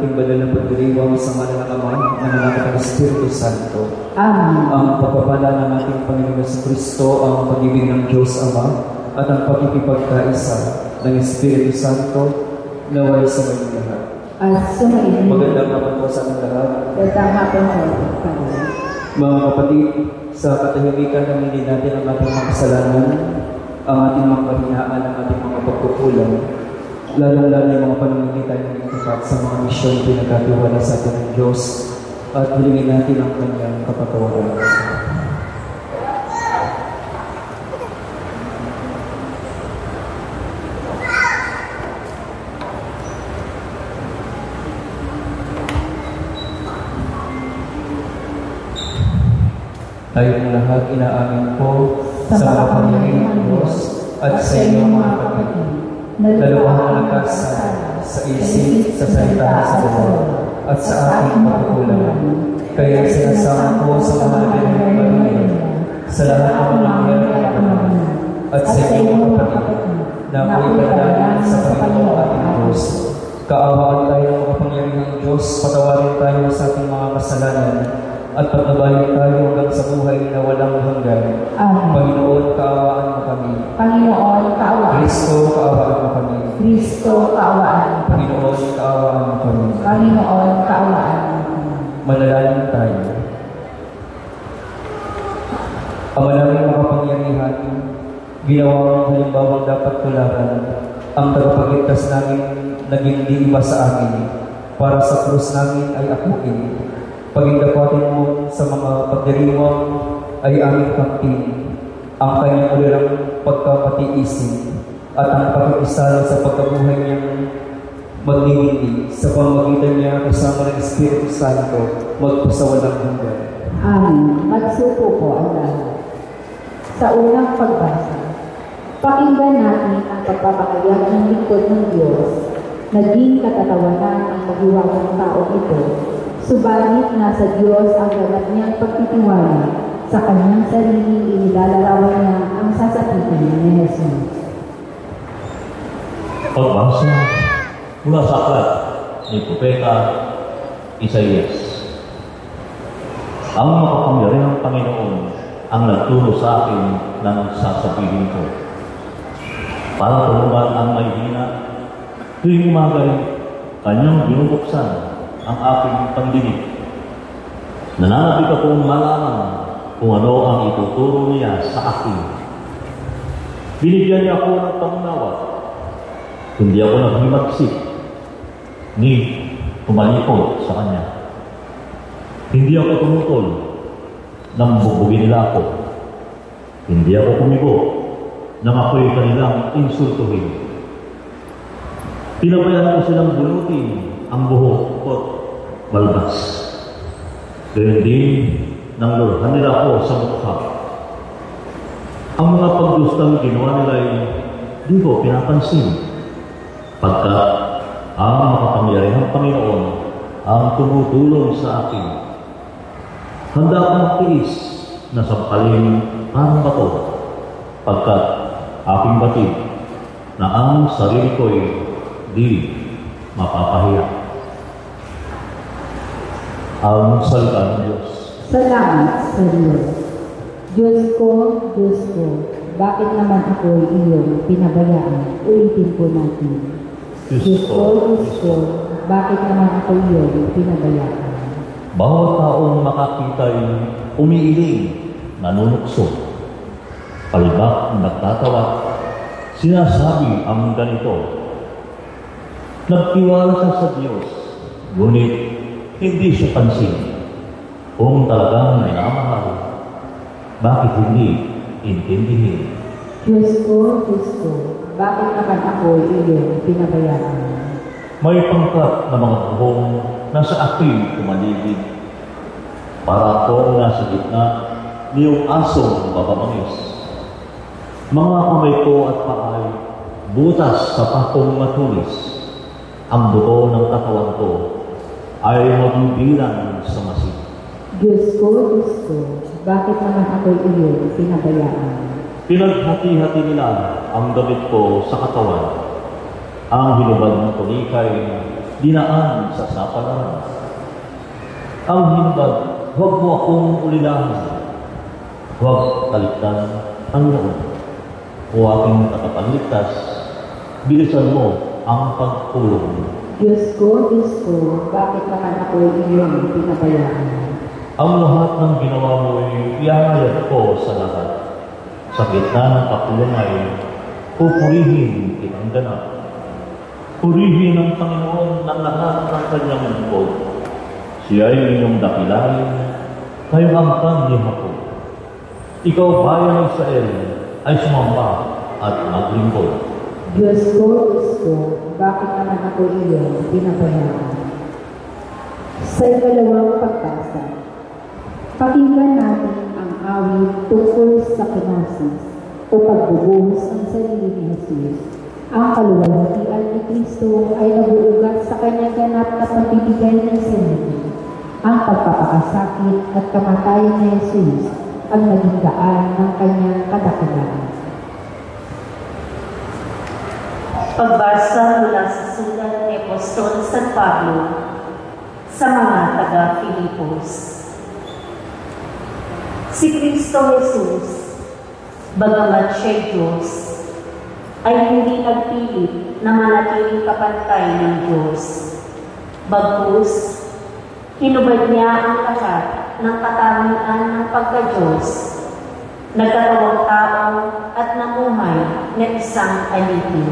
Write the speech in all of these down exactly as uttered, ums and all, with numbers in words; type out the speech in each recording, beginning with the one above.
nating banal na pagdiriwang sa ngalan ng Ama, ng Anak at ng Espiritu Santo. Amen. Ang pagpapala ng ating Panginoon sa Kristo, ang pag-ibig ng Diyos Ama, at ang pagkikipagkaisa ng Espiritu Santo, naway sa mga lahat. At sumayin. Magandang hapon po sa ating lahat. Magandang hapon po. Mga kapatid, sa katahimikan na hindi natin ang ating mga kasalanan, ang ating mga kahinaan, ang ating mga pagkukulang, lalong-lalo yung mga pananglitan ng itapat sa mga misyon pinagkatiwala sa atin ng Diyos, at hilingin natin ang kanyang kapatawaran. Tayong lahat inaamin po sa makapangyarihan ng Diyos at sa inyong mga kapatid, dalawang nagkasan sa isip, sa salita, sa buwan, at sa ating pagkukulang. Kaya sinasama ko sa mga naging pamilya, sa lahat ng mga nangyayari at sa inyong mga kapatid, na ako'y panalangin sa Panginoon ating Diyos. Kaawaan tayo ng makapangyarihan ng Diyos, patawarin tayo sa ating mga kasalanan, at pagnabayan tayo hanggang sa buhay na walang hanggan. Amen. Panginoon, kaawaan mo kami. Panginoon, kaawaan. Kristo, kaawaan mo kami. Kristo, kaawaan. Panginoon, kaawaan mo kami. Panginoon, kaawaan. Manalangin tayo. Ang malaming makapangyarihan, ginawang halimbawang dapat tularan, ang tagapagligtas namin naging di iba sa amin, para sa krus namin ay akuin. Pagindapatin mo sa mga pagdiriwang ay aming kamping, ang kanyang ulirang pagkapatiisin at ang pakikisala sa pagkabuhay niyang magninindi sa pamagitan niya kasama ng Espiritu Santo magpasawalang hanggan. Amen. Magsuko po ang lahat. Sa unang pagbasa, pakinggan natin ang pagpapakayag ng lingkod ng Diyos. Naging katatawanan ang maghiwagang tao ito. Subalit nasa Diyos ang ganap niyang pagtitiwala, sa kanyang sarili inilalarawan niya ang sasapitin ni Jesus. Pagbasa mula sa aklat ni Propeta Isaías. Ang makapangyarihang Panginoon ang nagturo sa akin ng sasabihin ko. Para tulungan ang mahihina, tuwing umagay, kanyang binubuksan ang aking pandinig. Nananabik akong malaman kung ano ang ituturo niya sa akin. Binigyan niya ako ng pangunawa. Hindi ako naghimagsik ni tumalikod sa kanya. Hindi ako tumutol nang bubugin nila ako. Hindi ako kumibo nang ako'y kanilang insultuhin. Pinabayaan ko silang bunutin ang buhok at balbas. Gayun din nang lurhan nila ako sa mukha. Ang mga pagdustang ginawa nila ay di ko pinapansin, pagkat ang makapangyarihang Panginoon ang tumutulong sa akin. Handa akong magtiis na sampalin ang bato, pagkat aking batid na ang sarili ko'y di mapapahiya. Ang salita ng Diyos. Salamat sa Diyos. Diyos ko, Diyos ko, bakit naman ako'y iyong pinabayaan? Ulitin po natin. Diyos ko, Diyos ko, bakit naman ako'y iyong pinabayaan? Bawat taong makakita'y umiiling, nanunukso. Palibak nagtatawa, sinasabi ang ganito. Nagtiwala siya sa Diyos, ngunit hindi siya pansin. Kung talagang minamahal, bakit hindi intindihin? Diyos ko, Diyos ko, bakit naman ako iyong pinabayaan? May pangkat na mga buhong nasa aking kumaligid. Para akong nasa gitna niyong asong bababangis. Mga kamay ko at paay, butas sa pakong matulis. Ang buto ng katawan ko ay magbibilang sa masid. Diyos ko, Diyos ko, bakit naman ako'y iyong pinabayaan? Pinaghati-hati nila ang damit ko sa katawan. Ang hinubad ng tunikay dinaan sa sapalaran. Ang himbag, huwag mo akong ulilahan. Huwag kaligtan ang loob. O aking katapanligtas, bilisan mo ang pagpulong. Diyos ko, Diyos ko, bakit naman ako iyong pinabayaan? Ang lahat ng ginawa mo ay iahayag ko sa lahat. Sa gitna ng kapulungay, pupurihin kitang ganap. Purihin ang Panginoon ng lahat ng kanyang lingkod. Siya ay inyong dakilain, kayong angkan ni Jacob. Ikaw, bayan ng Israel, ay sumamba at maglingkod. Diyos ko, Diyos ko, bakit naman ako iyong pinabayaan? Sa ikalawang pagbasa, pakinggan natin ang awit tungkol sa kenosis o pagbubuhos ng sarili ni Jesus. Ang kaluwalhatian ni Kristo ay nabuugat sa kanyang ganap na pagbibigay ng sarili. Ang pagpapakasakit at kamatayan ni Jesus ang naging daan ng kanyang kadakilaan. Pagbasa mula sa sulat ni Apostol San Pablo sa mga taga-Filipos. Si Kristo Jesus, bagamat siya'y Diyos, ay hindi nagpilit na manatiling kapantay ng Diyos. Bagkus, hinubad niya ang lahat ng katangian ng pagka-Diyos, nagkatawang tao at namuhay na isang alipin.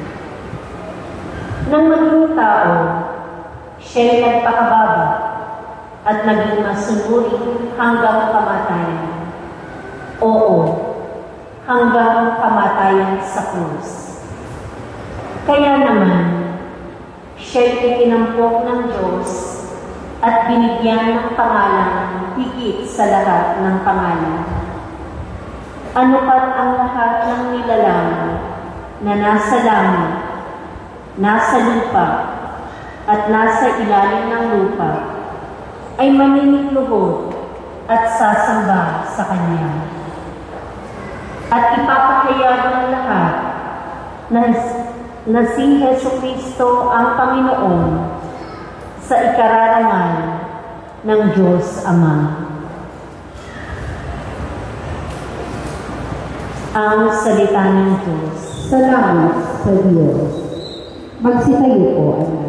Nang maging tao, siya'y nagpakababa at naging masunurin hanggang kamatayan. Oo, hanggang kamatayan sa krus. Kaya naman, siya'y itinampok ng Diyos at binigyan ng pangalan higit sa lahat ng pangalan. Ano pat ang lahat ng nilalang na nasa langit, nasa lupa, at nasa ilalim ng lupa, ay maniningluhod at sasamba sa Kanya. At ipapahayag ng lahat na, na si Jesucristo ang Panginoon sa ikararangal ng Diyos Ama. Ang salita ng Diyos. Salamat sa Diyos. Magsitayo po, anak.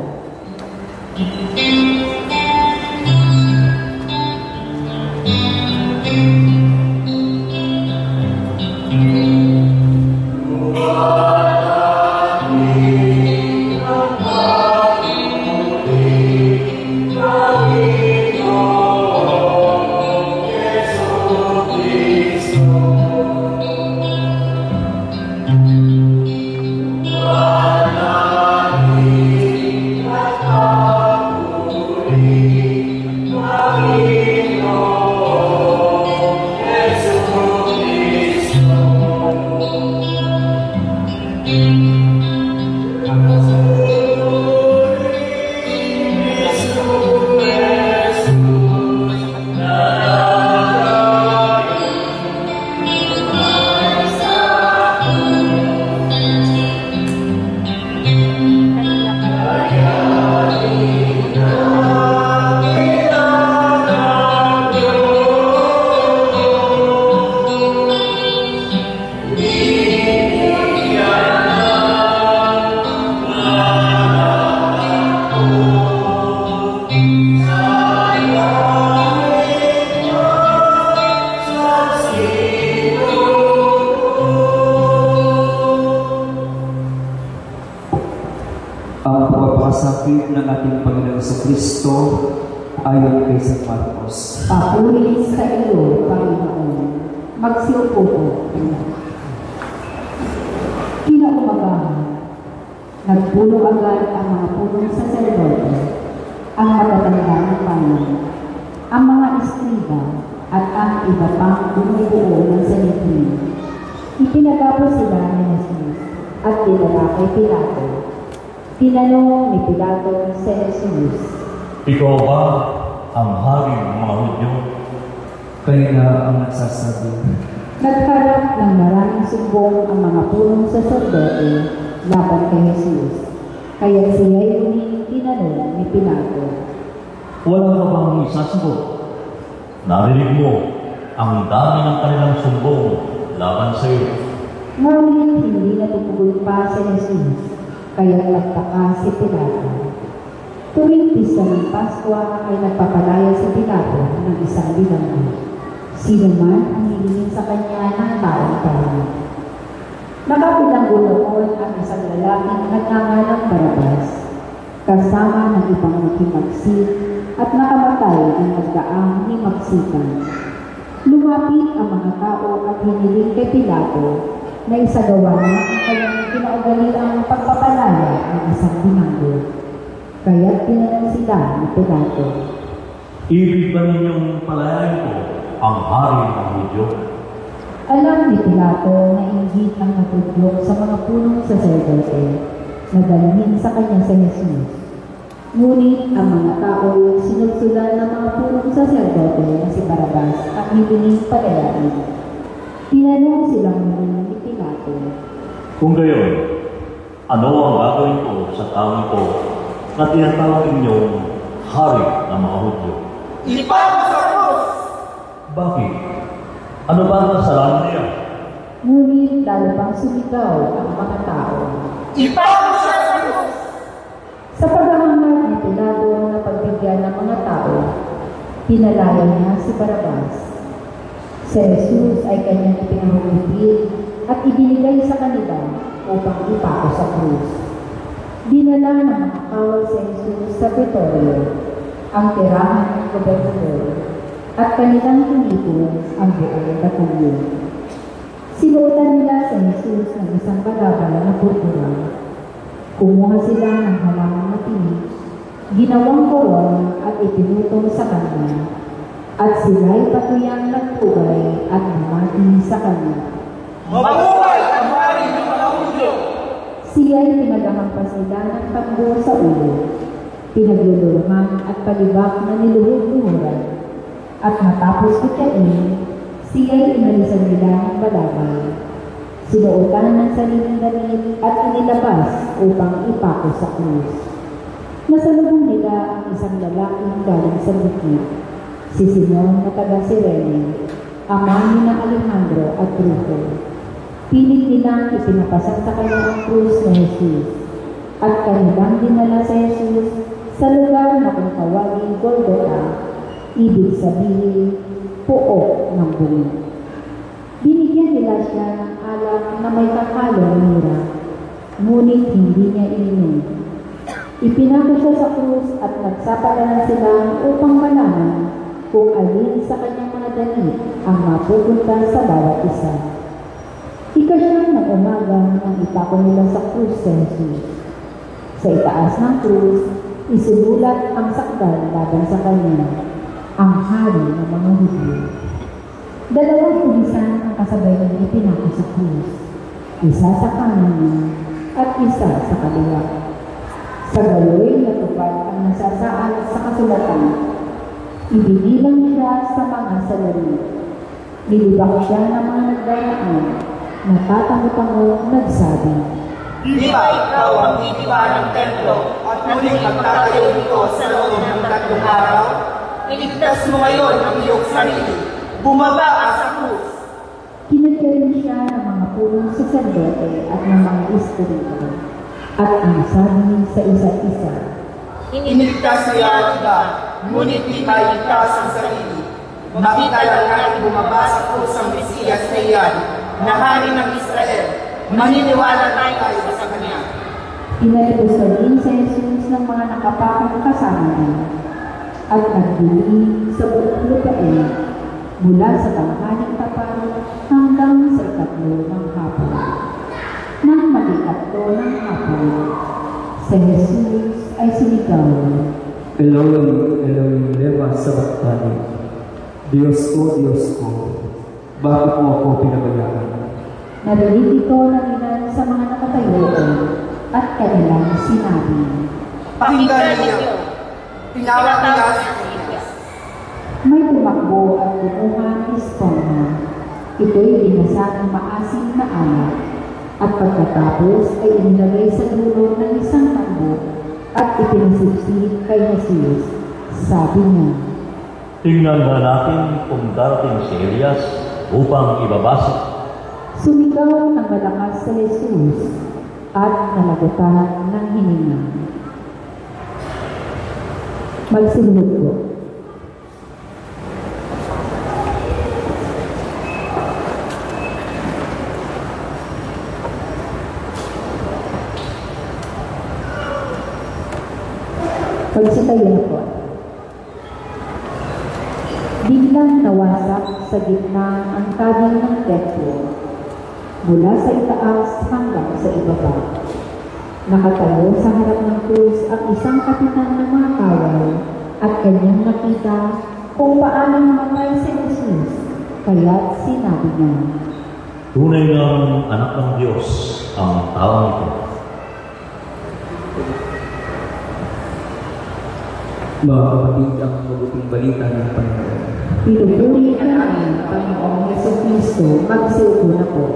Sakit ng ating Panginoon Jesucristo ayon kay San Marcos. Papuri sa iyo, Panginoon. Magsiupo po. Kinaumagahan, nagpuno agad ang mga punong saserdote, ang matatanda ng panon, ang mga istriba at ang iba pang bumubuo ng sanitri. Ipinagapos sila ni Jesus at dinala kay Pilato. Tinanong ni Pilato si Jesus, Ikaw ba ang hari ng mga Hudyo? Kaya nga ang nagsasabi. Nagharap ng maraming sumbong ang mga punong saserdote laban kay Jesus. Kaya siya'y muling tinanong ni Pilato. Wala ka bang isasagot? Narinig mo ang dami ng kanilang sumbong laban sa iyo. Ngunit hindi natutugon pa si Jesus, kaya nagtaka si Pilato. Tuwing pista ng Pasko ay nagpapalaya si Pilato ng isang bilanggo. Sino man ang hihingin sa kanya ng taong tayo. Nakabilanggo noon ang isang lalaking nagngangalang Barabas, kasama ng ibang nakimagsik at nakamatay ng nagdaang ni Magsikan. Lumapit ang mga tao at hiniling kay Pilato na isagawa na ang kanyang kinaugaliang pagpapalaya ng isang bilanggo. Kaya't tinanong sila ni Pilato. Ibig ba ninyong palayain ko ang hari ng Hudyo? Alam ni Pilato na inggit ang natudlok sa mga punong saserdote na dalhin sa kanya sa Jesus. Ngunit ang mga tao yung sinugsulan ng mga punong saserdote na si Barabas ang hiling palayain. Tinanong silang muli ni Pilato. Kung gayon, ano ang gagawin ko sa taong ko na tinatawag ninyong hari ng mga Hudyo? Ipako sa krus! Bakit? Ano ba ang kasalanan niya? Ngunit lalo pang sumigaw ang mga tao. Ipako sa krus! Sa paghahangat ni Pilato na pagbigyan ng mga tao, pinalaya niya si Barabas. Si Jesus ay kanyang ipinahulipit at ibinigay sa kanila upang ipako sa krus. Dinala ng mga kawal si Jesus sa Pretorio, ang tirahan ng gobernador, at kanilang tinipon ang buong Batulyo. Sinuotan nila sa Jesus ng isang balabal na purpura. Kumuha sila ng halamang matinig, ginawang korona at ipinutong sa kanya, at sila'y patuyang nagtugay at namati sa kanya. Mabuhay ang hari ng mga Hudyo! Siya'y pinagahampas nila ng tambo sa ulo, pinaglulurman at palibak na niluhod-luhuran. At matapos kutyain, siya'y inalisan nila ng balabal. Sinuotan ng sariling damit at inilabas upang ipako sa krus. Nasalubong nila ang isang lalaking galing sa bukid, si Simon na taga Cirene, ama ni na Alejandro at Rufo. Pilit nilang ipinapasang sa kanya ang krus na Jesus, at kanilang dinala sa Jesus sa lugar na kung tawagin Golgotha, ibig sabihin, puok ng bungit. Binigyan nila siya ng alak na may kakalong mira, ngunit hindi niya ininom. Ipinako siya sa krus at nagsapalaran sila upang malaman kung alin sa kanyang mga damit ang mapupunta sa bawat isa. Ikasyam ng umaga nang ipako nila sa krus sa Jesus. Sa itaas ng krus, isinulat ang sakdal laban sa kanya, ang hari ng mga Hudyo. Dalawang pulisan ang kasabay ng ipinako sa krus, isa sa kanan niya at isa sa kaliwa. Sa galoy natupad ang nasasaad sa kasulatan. Ibinilang siya sa mga salari. Nilibak siya ng mga nagdayaan, natatango-tango nagsabi, Di ba ikaw ang titiba ng templo at muling magtatayo nito sa loob ng tatlong araw? Iligtas mo ngayon ang iyong sarili. Bumaba ka sa krus. Kinagya rin siya ng mga punong saserdote at ng mga espiritu, at ang sabi sa isa't isa, Iniligtas niya ang iba, ngunit di mailigtas ang sarili. Makita lang natin bumaba sa krus ang Mesiyas na iyan, na hari ng Israel. Maniniwala tayo sa kanya. Pinalibusan din sa Jesus ng mga nakapakang kasama niya, at nagdilig sa buong lupain, mula sa tanghaling tapat hanggang sa ikatlo ng hapon. Nang mag-ikatlo ng hapon, si Jesus ay sinigaw, Elohim, Elohim, lema sabachthani. Diyos ko, Diyos ko, bakit mo ako pinabayaan? narinig ito ng ilan sa mga nakatayoon, at kanilang sinabi, Pakinggan ninyo. Tinawag nila si Jesus. may tumakbo at kumuha ng esponja. Ito'y binasa ng maasim na alak. At pagkatapos ay inilagay sa dulo ng isang tambo at ipinasipsip kay Jesus. Sabi niya, Tingnan na natin kung darating si Elias upang ibabasa. Sumigaw ng malakas sa Jesus at nalagutan ng hininga. Magsilunod po. Pagsitayo na po. Biglang nawasak sa gitna ang tabing ng templo, mula sa itaas hanggang sa ibaba. Nakatayo sa harap ng krus ang isang kapitan ng mga kawal at kanyang nakita kung paano namatay si Jesus, kaya't sinabi niya, Tunay ng anak ng Diyos ang taong ito. Mga kapatid, ang mabuting balita ng Panginoon. Pinupuri ka namin, Panginoong Jesucristo, magsilpo na po.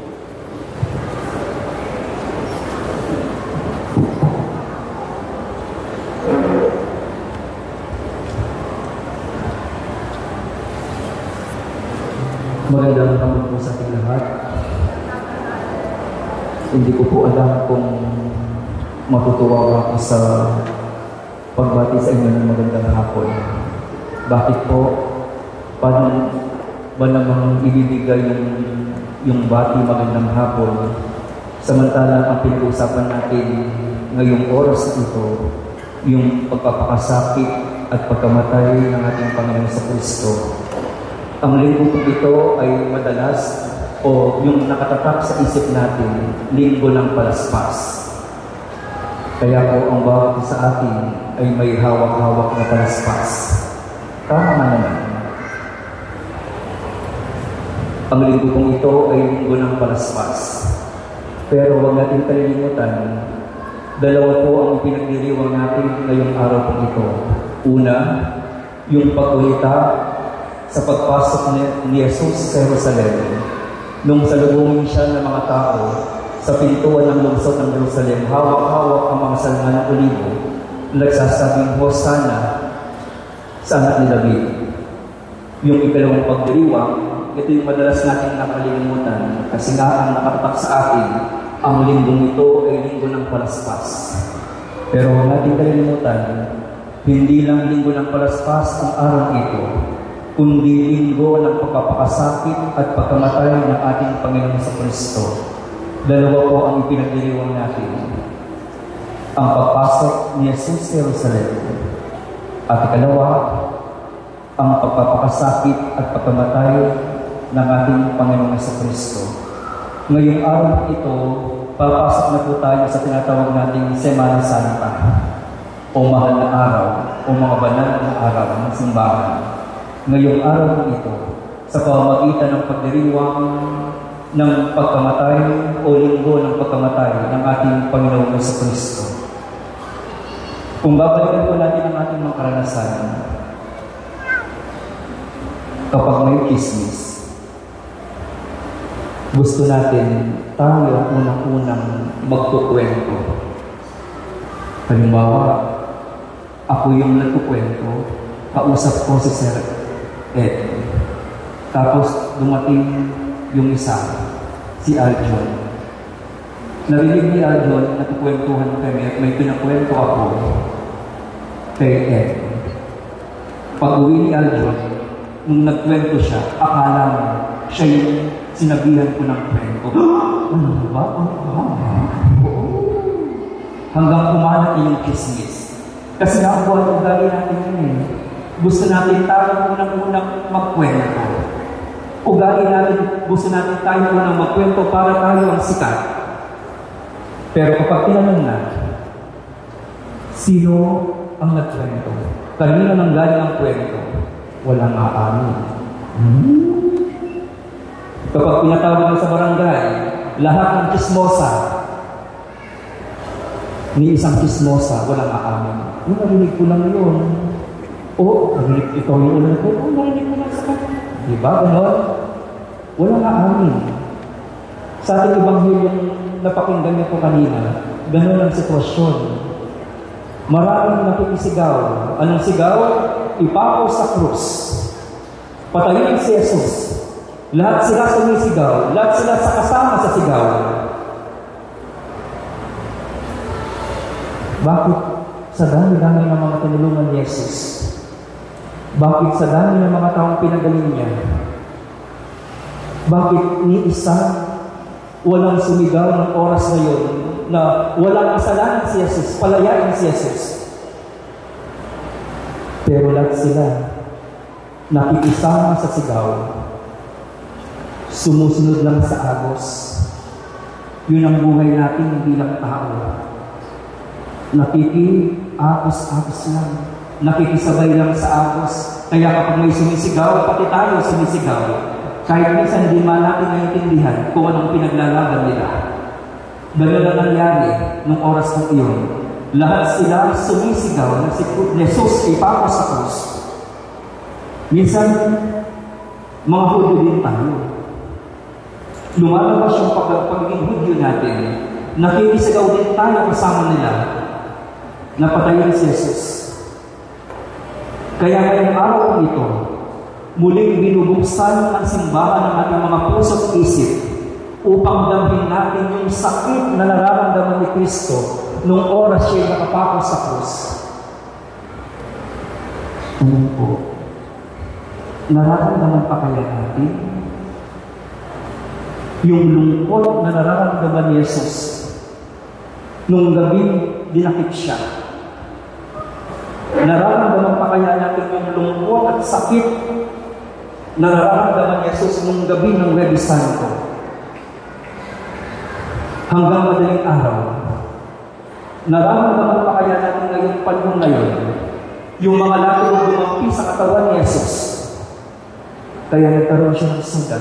Magandang hapon po sa ating lahat. Hindi ko po alam kung matutuwa ba ako sa pagbati sa inyo ng magandang hapon. Bakit po? Paano ba namang ibibigay yung, yung bati magandang hapon? Samantalang ang pinag-uusapan natin ngayong oras na ito, yung pagpapakasakit at pagkamatay ng ating Panginoon sa Kristo. Ang linggo po ito ay madalas o yung nakatatak sa isip natin, linggo ng palaspas. Kaya po ang bawat isa sa atin ay may hawak-hawak na palaspas. Tama naman. Ang linggo pong ito ay linggo ng palaspas. Pero huwag natin kalilimutan, dalawa po ang pinagdiriwang natin ngayong araw pong ito. Una, yung pagkulita sa pagpasok ni, ni Jesus sa Jerusalem. Nung salubungin siya ng mga tao sa pintuan ng lungsod ng Jerusalem, hawak-hawak ang mga salungan ng olibo, nagsasabing, Hosana sa anak ni David. Yung ikalawang pagdiriwang, ito yung madalas natin nakalimutan kasi nga ang nakatatak sa atin, ang linggong ito ay linggo ng palaspas. Pero huwag natin kalimutan, hindi lang linggo ng palaspas ang araw ito, kundi linggo ng pagpapakasakit at pagkamatay ng ating Panginoon sa Kristo. Dalawa po ang ipinagdiriwang natin. Ang pagpasok ni Jesus sa Jerusalem. At ikalawa, ang pagpapakasakit at pagkamatay ng ating Panginoon sa Kristo. Ngayong araw ito, papasok na po tayo sa tinatawag nating Semana Santa o mahal na araw o mga banal na araw ng simbahan. Ngayong araw ito, sa pamamagitan ng pagdiriwang ng pagkamatay o linggo ng pagkamatay ng ating Panginoon sa Kristo. Kung babalikan po natin ang ating mga karanasan, kapag may kismis, gusto natin tayo ang unang-unang magkukwento. Halimbawa, ako yung nagkukwento, kausap ko si Sir Ed. Tapos dumating yung isa, si Aljon. Narinig ni Aljon, nagkukwentuhan kami at may pinakwento ako kay Ed. Pag-uwi ni Aljon, nung nagkwento siya, akala mo siya yung sinabihan ko ng kwento. Ano ba? Hanggang kumalat yung kismis. Kasi nakakuha ang ugali natin yun eh. Gusto natin tayo unang-unang magkwento. Ugali natin, gusto natin tayo unang magkwento para tayo ang sikat. Pero kapag tinanong na, sino ang nagkwento? Kanino nang galing ang kwento? Walang aamin. Hmm? Kapag pinatawag sa barangay, lahat ng chismosa, ni isang chismosa, walang aamin. Oh, narinig ko lang yun. Oh, narinig ito yung ulan ko. Oh, narinig ko lang sa kanya. Diba, gano'n? Walang aamin. Sa ating Ebanghilyong napakinggan niyo po kanina, ganun ang sitwasyon. Maraming nakikisigaw. Anong sigaw? Ipako sa krus. Patayin si Jesus. Lahat sila sumisigaw. Lahat sila sa kasama sa sigaw. Bakit sa dami-dami ng mga tinulungan ni Jesus? Bakit sa dami ng mga taong pinagaling niya? Bakit ni isa walang sumigaw ng oras na yun na walang kasalanan si Jesus, palayain si Jesus? Pero lahat sila nakikisama sa sigaw, sumusunod lang sa agos. Yun ang buhay natin bilang tao. Nakiki-agos-agos lang. Nakikisabay lang sa agos. Kaya kapag may sumisigaw, pati tayo sumisigaw. Kahit minsan hindi man natin naiintindihan kung anong pinaglalaban nila. Ganun ang nangyari nung oras ng iyon. Lahat sila sumisigaw na si Jesus ipako sa krus. Minsan, mga Hudyo din tayo. Lumalabas yung pag- pagiging Hudyo natin. Nakikisigaw din tayo kasama nila na patayin si Jesus. Kaya ngayong araw ito, muling binubuksan ang simbahan ng ating mga puso at isip upang damhin natin yung sakit na nararamdaman ni Kristo nung oras siya nakapako sa krus. Ano po? Nararamdaman pa kaya natin yung lungkot na nararamdaman ni Jesus nung gabi dinakip siya? Nararamdaman pa kaya natin yung lungkot at sakit na nararamdaman ni Jesus nung gabi ng Webis Santo? Hanggang madaling araw, nararamdaman pa kaya natin ngayong panahon ngayon yung mga latong lumampi sa katawan ni Jesus? Kaya nagkaroon siya ng sugat.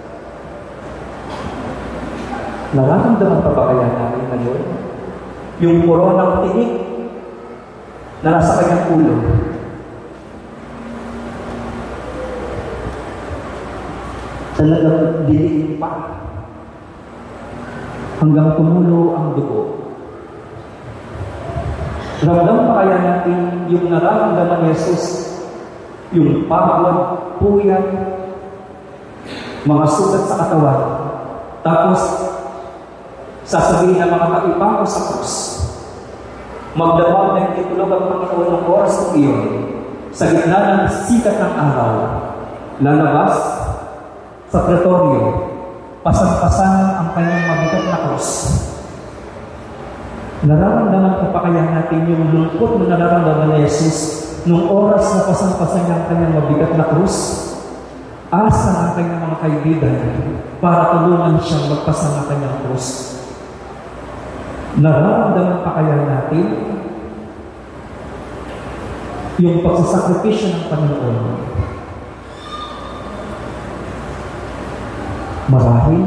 Nararamdaman pa ba kaya natin ngayon yung koronang tinik na nasa kanyang ulo? Talagang diliin pa hanggang tumulo ang dugo. Ramdam pa kaya natin yung nararamdaman ni Jesus, yung pagod, puyat, mga sugat sa katawan, tapos sasabihin ng mga kaipako sa krus, magdamag na itulog ang Panginoon ng oras ng iyon, sa gitna ng sikat ng araw, lalabas sa pretoryo, pasan-pasan ang kanyang mabigat na krus. Nararamdaman ko pa kaya natin yung lungkot na nararamdaman ni Jesus nung oras na pasan-pasan niya ang kanyang mabigat na krus? Asa ang kanyang mga kaibigan para tulungan siyang magpasan ng kanyang krus? Nararamdaman pa kaya natin yung pagsasakripisyo ng Panginoon? Marahil,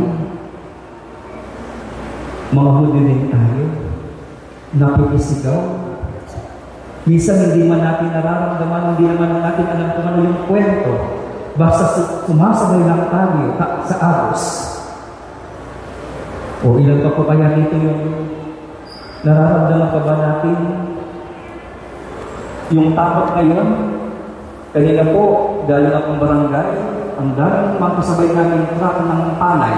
mga Hudyo din tayo, napipisigaw. Minsan hindi man natin nararamdaman, hindi naman natin alam kung ano yung kwento. Basta sumasabay lang tayo sa agos. O ilan pa po kaya dito yung nararamdaman pa ba natin yung takot ngayon? Kanina po, galing akong barangay, ang daming magkasabay namin truck ng panay.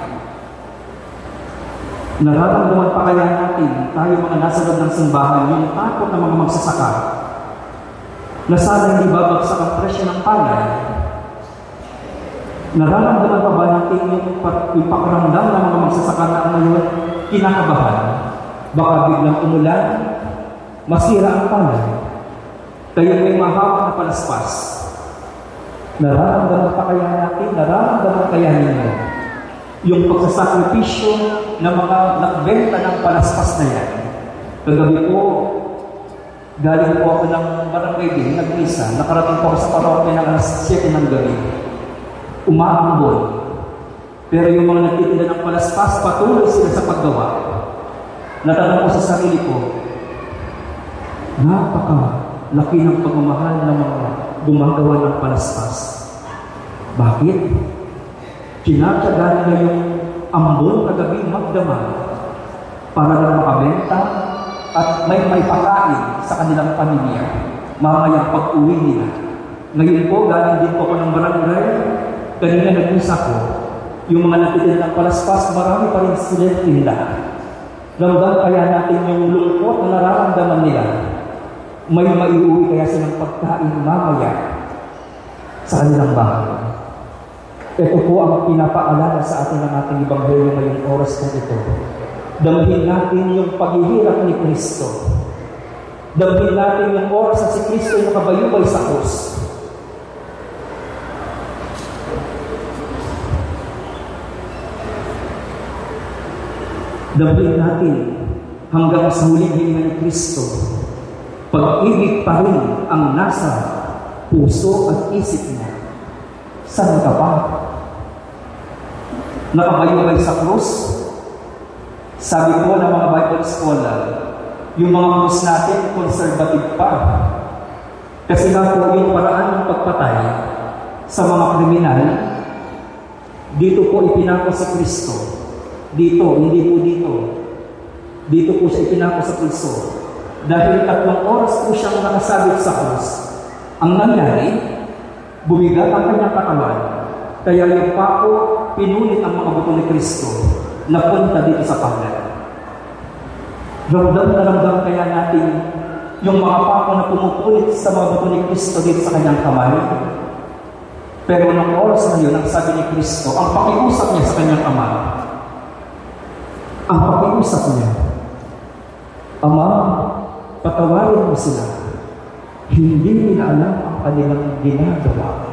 Nararamdaman pa kaya natin, tayo mga nasa loob ng simbahan, yung takot ng mga magsasaka na sana hindi babagsak ang presyo ng panay? Nararamdaman pa ba natin yung, yung pakiramdam ng mga magsasaka na ngayon kinakabahan? Baka biglang umulan, masira ang panay, kaya may mahawak na palaspas. Nararamdaman pa kaya natin, nararamdaman kaya ninyo yung pagsasakripisyo ng mga nagbenta ng palaspas na yan? Kagabi po, galing po ako ng barangay din, nag-misa, nakarating po ako sa parokya ng alas siyete ng gabi. Umaambon. Pero yung mga nagtitinda ng palaspas, patuloy sila sa paggawa. Natanong ko sa sarili ko, napaka-laki ng pagmamahal ng mga gumagawa ng palaspas. Bakit? Tinatyaga nila yung ambon kagabing magdamag para lang makabenta at may may pakain sa kanilang pamilya mamayang pag-uwi nila. Ngayon po, galing din po ako ng barangay. Kanina nag-usap ko, yung mga natitin ng palaspas, marami pa rin sila tinda. Ramdam kaya natin yung lungkot na nararamdaman nila. May maiuwi kaya silang pagkain mamaya sa kanilang bahay. Ito po ang pinapaalala sa atin ng ating Ebanghelyo ngayong oras po ito. Damhin natin yung paghihirap ni Kristo. Damhin natin yung oras na si Kristo yung nakabayubay sa krus. Damhin natin hanggang sa huling hininga ni Kristo. Pag-ibig pa rin ang nasa puso at isip niya. Saan ka ba? Nakabayubay sa krus? Sabi ko ng mga Bible scholar, yung mga krus natin, conservative pa. Kasi nga po yung paraan ng pagpatay sa mga kriminal, dito po ipinako si Kristo. Dito, hindi po dito. Dito po siya ipinako sa puso. Dahil tatlong oras po siyang nakasabit sa krus. Ang nangyari, bumigat ang kanyang katawan. Kaya yung pako, pinunit ang mga buto ni Kristo na punta dito sa panglan. Ramdam na ramdam kaya natin yung mga pako na pumupunit sa mga buto ni Kristo dito sa kanyang kamay. Pero ng oras na yun, ang sabi ni Kristo, ang pakiusap niya sa kanyang ama, ang pakiusap niya, Ama, patawarin mo sila. Hindi nila alam ang kanilang ginagawa.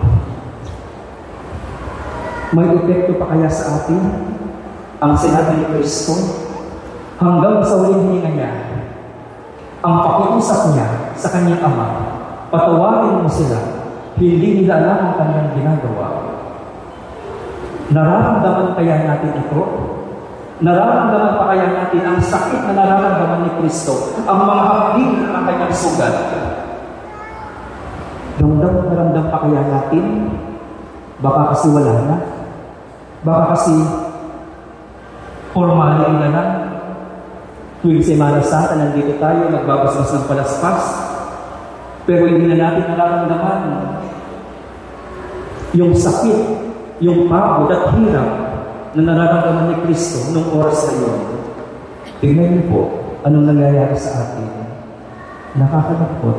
May epekto pa kaya sa atin ang sinabi ni Kristo hanggang sa huling hininga niya, ang pakiusap niya sa kanyang ama, patawarin mo sila, hindi nila alam ang kanilang ginagawa. Nararamdaman kaya natin ito? Nararamdaman pa kaya natin ang sakit na nararamdaman ni Kristo, ang mga hapdi ng kanyang sugat? Ramdam na ramdam pa kaya natin? Baka kasi wala na. Baka kasi formality na lang. Tuwing Semana Santa, nandito tayo, nagbabasbas ng palaspas. Pero hindi na natin nararamdaman yung sakit, yung pagod at hirap na nararamdaman ni Kristo nung oras na yun. Tingnan niyo po, anong nangyayari sa atin. Nakakalungkot.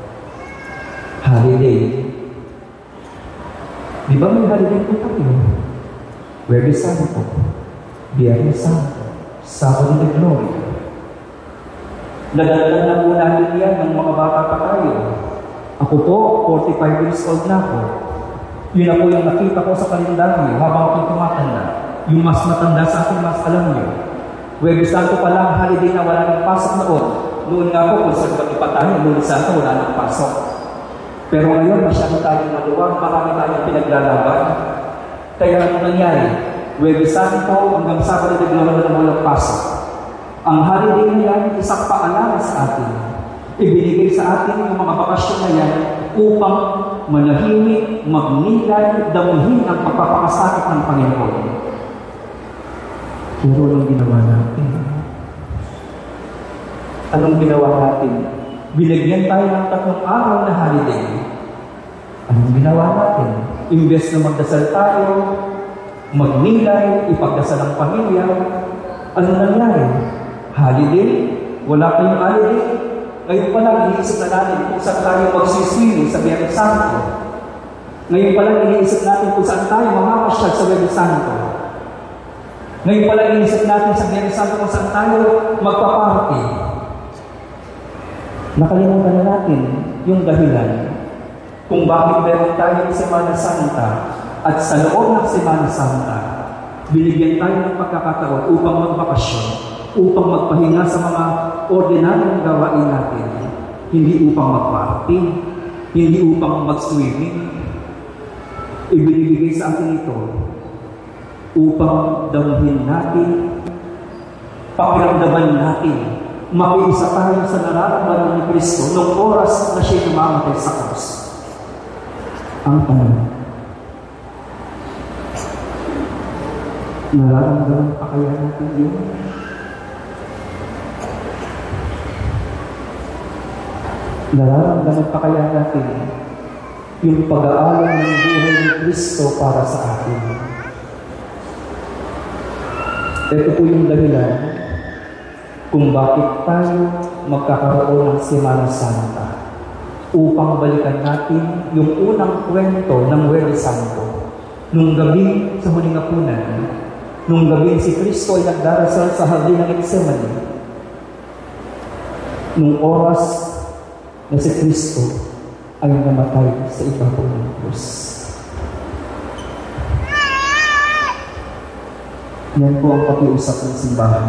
Holiday. Di ba may holiday po tayo? Huwebes Santo, Biyernes Santo, Sabado de Gloria. Nadalatan na po natin yan ng mga bata pa tayo. Ako po, forty-five years old na ako. Yun na po yung nakita ko sa kalendaryo habang ako'y tumatanda. Yung mas matanda sa akin, mas alam niyo. Huwebes Santo pa lang, holiday na wala nang pasok noon. Noon nga po, kung saan kami pa tayo, Lunes Santo, wala nang pasok. Pero ngayon, masyado tayong maluwag, marami tayong pinaglalaban. Kaya ano nangyari? Huwebes Santo hanggang Sabado de Gloria na walang pasok. Ang holiday na yan, isang paalala sa atin. Ibinigay sa atin yung mga bakasyon na yan upang manahimik, magnilay, damuhin ang pagpapakasakit ng Panginoon. Pero anong ginawa natin? Anong ginawa natin? Binigyan tayo ng tatlong araw na holiday. Anong ginawa natin? Imbes na magdasal tayo, magnilay, ipagdasal ang pamilya, ano nangyari? Holiday? Wala kayong holiday? Ngayon pa lang, iniisip na natin kung saan tayo magsiswimming sa Biyernes Santo. Ngayon pa lang, iniisip natin kung saan tayo mamamasyal sa Biyernes Santo. Ngayon pa lang, iniisip natin sa Biyernes Santo kung saan tayo magpaparty. Nakalimutan na natin yung dahilan kung bakit meron tayong Semana Santa at sa loob ng Semana Santa, binigyan tayo ng pagkakataon upang magbakasyon, upang magpahinga sa mga ordinaryong gawain natin, hindi upang magparty, hindi upang mag-swimming. Ibinibigay sa atin ito upang damuhin natin, pakiramdaman natin, makiisa tayo sa nararamdaman ni Kristo noong oras na siya'y namamatay sa krus. Ang tanong, Nararamdaman pa kaya natin yun? Nararamdaman pa kaya natin yung pag-aalam ng buhay ni Kristo para sa atin? Ito po yung dahilan kung bakit tayo magkakaroon ng Semana Santa, upang balikan natin yung unang kwento ng Huwebes Santo. Nung gabi sa huling hapunan, nung gabi si Kristo ay nagdarasal sa hardin ng Getsemani. Nung oras na si Kristo ay namatay sa ibabaw ng krus. Yan po ang pakiusap ng simbahan.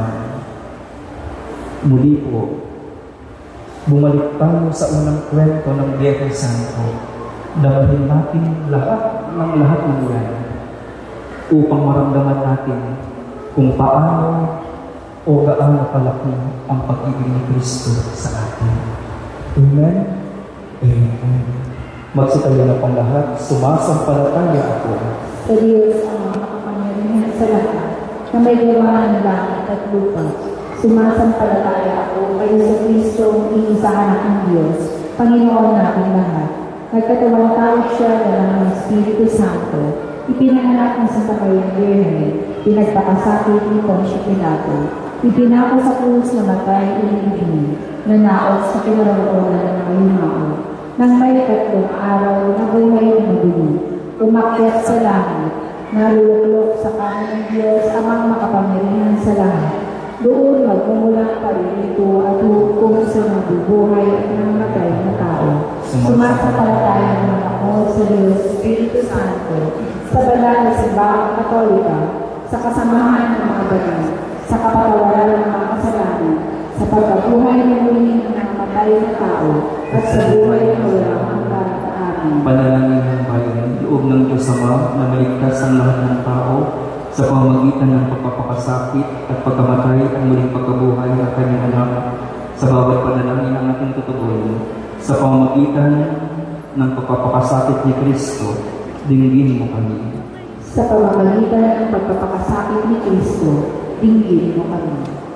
Muli po, bumalik tayo sa unang kwento ng Huwebes Santo. Damahin natin lahat ng lahat ng yan upang maramdaman natin kung paano o gaano kalaki ang pag-ibig ni Kristo sa atin. Amen? Amen. Magsitayo na pang lahat, sumasampalataya ako Sa Diyos ang makapangyarihan sa lahat, na may gawa ng langit at lupa. Sumasampalataya ako kay Kristo ang iisang anak ng Diyos, Panginoon natin lahat. Nagkatawang tao siya ng Espiritu Santo, ipinanganak ng Santa Maria Virgen, pinagpakasakit ni Poncio Pilato, ipinako sa krus na matay inibigin, nanaos sa kinaroroonan ng limao, nang may tatlong araw na buhay na maduli, umakyat sa langit, naluluklok sa kanan ng Diyos amang makapangyarihan sa lahat. Doon magmumulang pa rin ito at hukom sa nabubuhay at namatay na tao. Sumasampalataya naman ako sa Diyos Espiritu Santo, sa banal na simbahang Katolika, sa kasamahan ng mga banal, sa kapatawaran ng mga kasalanan, sa pagkabuhay ng muli ng namatay na tao, at sa buhay na walang hanggan. Amen. Panalangin ng bayan, loob ng Diyos Ama na maligtas ang lahat ng tao sa pamamagitan ng pagpapakasakit at pagkamatay at muling pagkabuhay ng kanyang anak. Sa bawat panalangin ng ating tutugon, sa pamamagitan ng pagpapakasakit ni Kristo, dinggin mo kami. Sa pamamagitan ng pagpapakasakit ni Kristo, dinggin mo kami.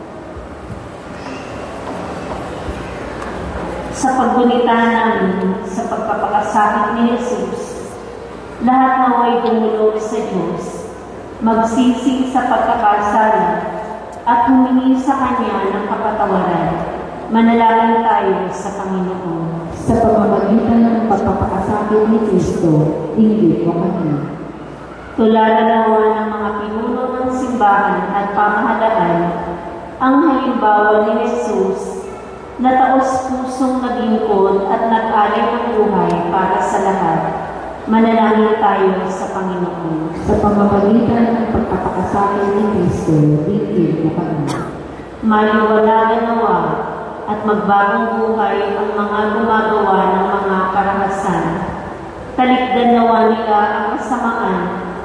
Sa paggunita namin sa pagpapakasakit ni Jesus, lahat naway dumulog sa Diyos, magsisi sa pagkakasala at humingi sa Kanya ng kapatawaran. Manalangin tayo sa Panginoon. Sa pamamagitan ng pagpapakasakit ni Kristo, dinggin mo kami. Tulala nawa ng mga pinuno ng simbahan at pamahalaan ang halimbawa ni Jesus na taos-pusong naglingkod at nag-alay ng buhay para sa lahat. Manalangin tayo sa Panginoon. Sa pamamagitan ng pagpapakasakit ni Kristo, dinggin mo kami. Maliwanagan nawa at magbagong buhay ang mga gumagawa ng mga karahasan. Talikdan nawa nila ang kasamaan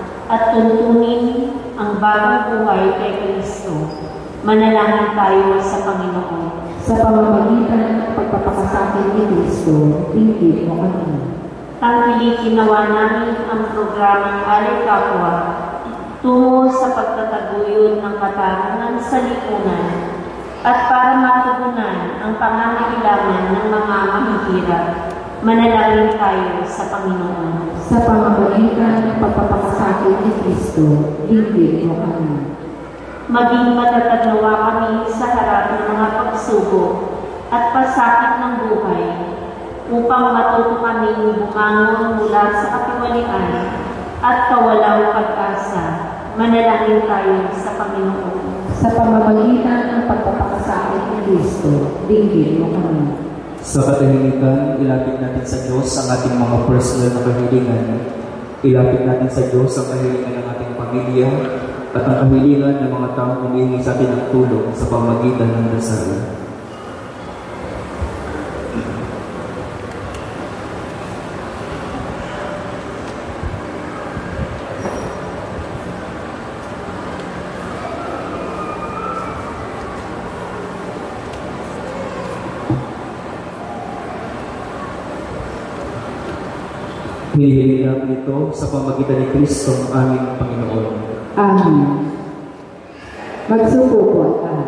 at tuntunin ang bagong buhay kay Kristo. Manalangin tayo sa Panginoon. Sa pamamagitan ng pagpapakasakit ni Kristo, dinggin mo kami. Tangkilikin nawa namin ang programang Alay Kapwa tungo sa pagtataguyod ng katarungan sa lipunan at para matugunan ang pangangailangan ng mga mahihirap. Manalangin tayo sa Panginoon. Sa pamamagitan ng pagpapakasakit ni Kristo, dinggin mo kami. Maging matatag nawa kami sa harap ng mga pagsubok at pasakit ng buhay upang matuto kaming bumangon mula sa katiwalian at kawalaw pag-asa. Manalangin tayo sa Panginoon. Sa pamamagitan ng pagpapakasakit ni Kristo, dinggin mo kami. Sa katahimikan, ilapit natin sa Diyos ang ating mga personal na kahilingan. Ilapit natin sa Diyos ang kahilingan ng ating pamilya at ang kahilingan ng mga taong humingi sa atin ng tulong sa pamagitan ng dasal. Hinihiling namin ito sa pamagitan ni Kristo ang aming Panginoon. Amen. Magsuko po ang lahat.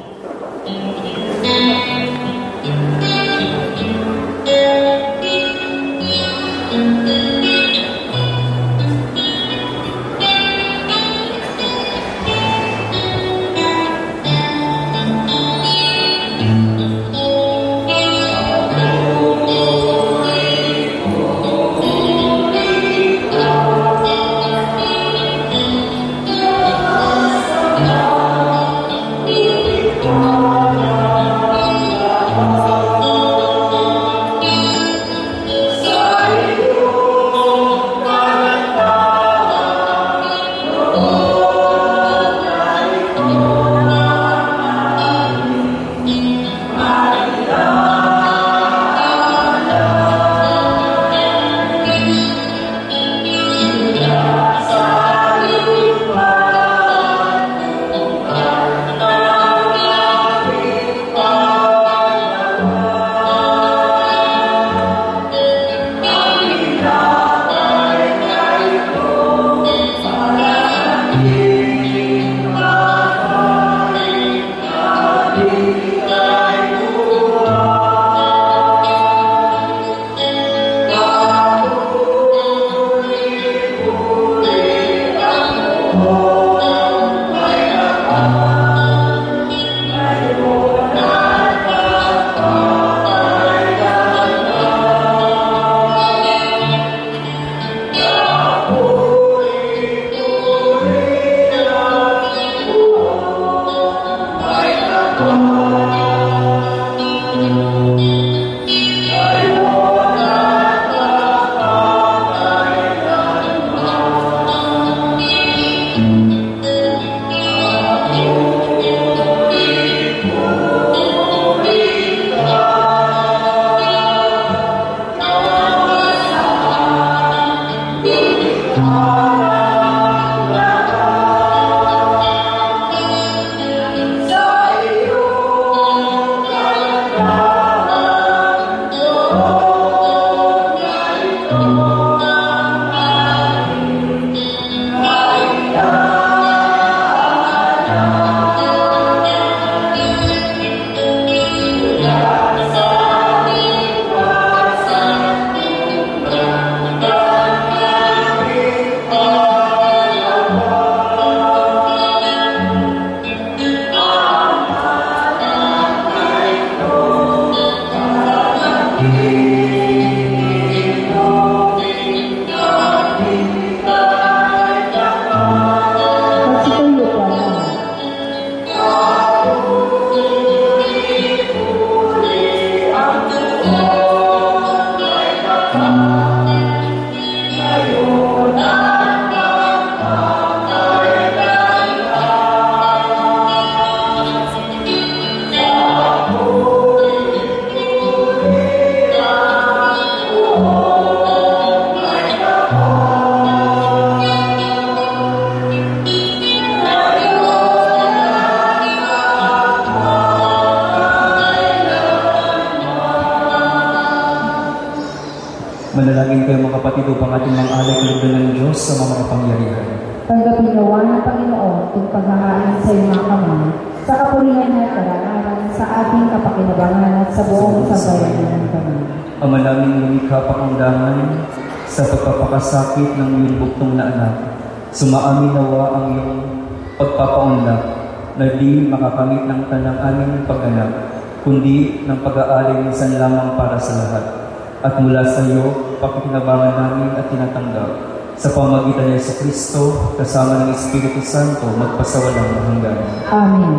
Manalangin kayo mga kapatid upang ating mga alay kalugdan ng Diyos sa mga kapangyarihan. Tanggapin nawa ng Panginoon itong paghahain sa iyong mga kamay, sa kapurihan at karangalan, sa ating kapakinabangan at sa buong sambayanan ng kami. Ama namin lumikha pakundangan sa pagpapakasakit ng iyong buktong na anak. Sumaamin nawa ang iyong pagpapaunlak na di makakamit ng tanang aming pag-anak, kundi ng pag-aalay minsan lamang para sa lahat. At mula sa iyo, pakikinabangan namin at tinatanggap sa pamagitan ni Yesu Kristo, kasama ng Espiritu Santo, magpasawalang hanggan. Amen.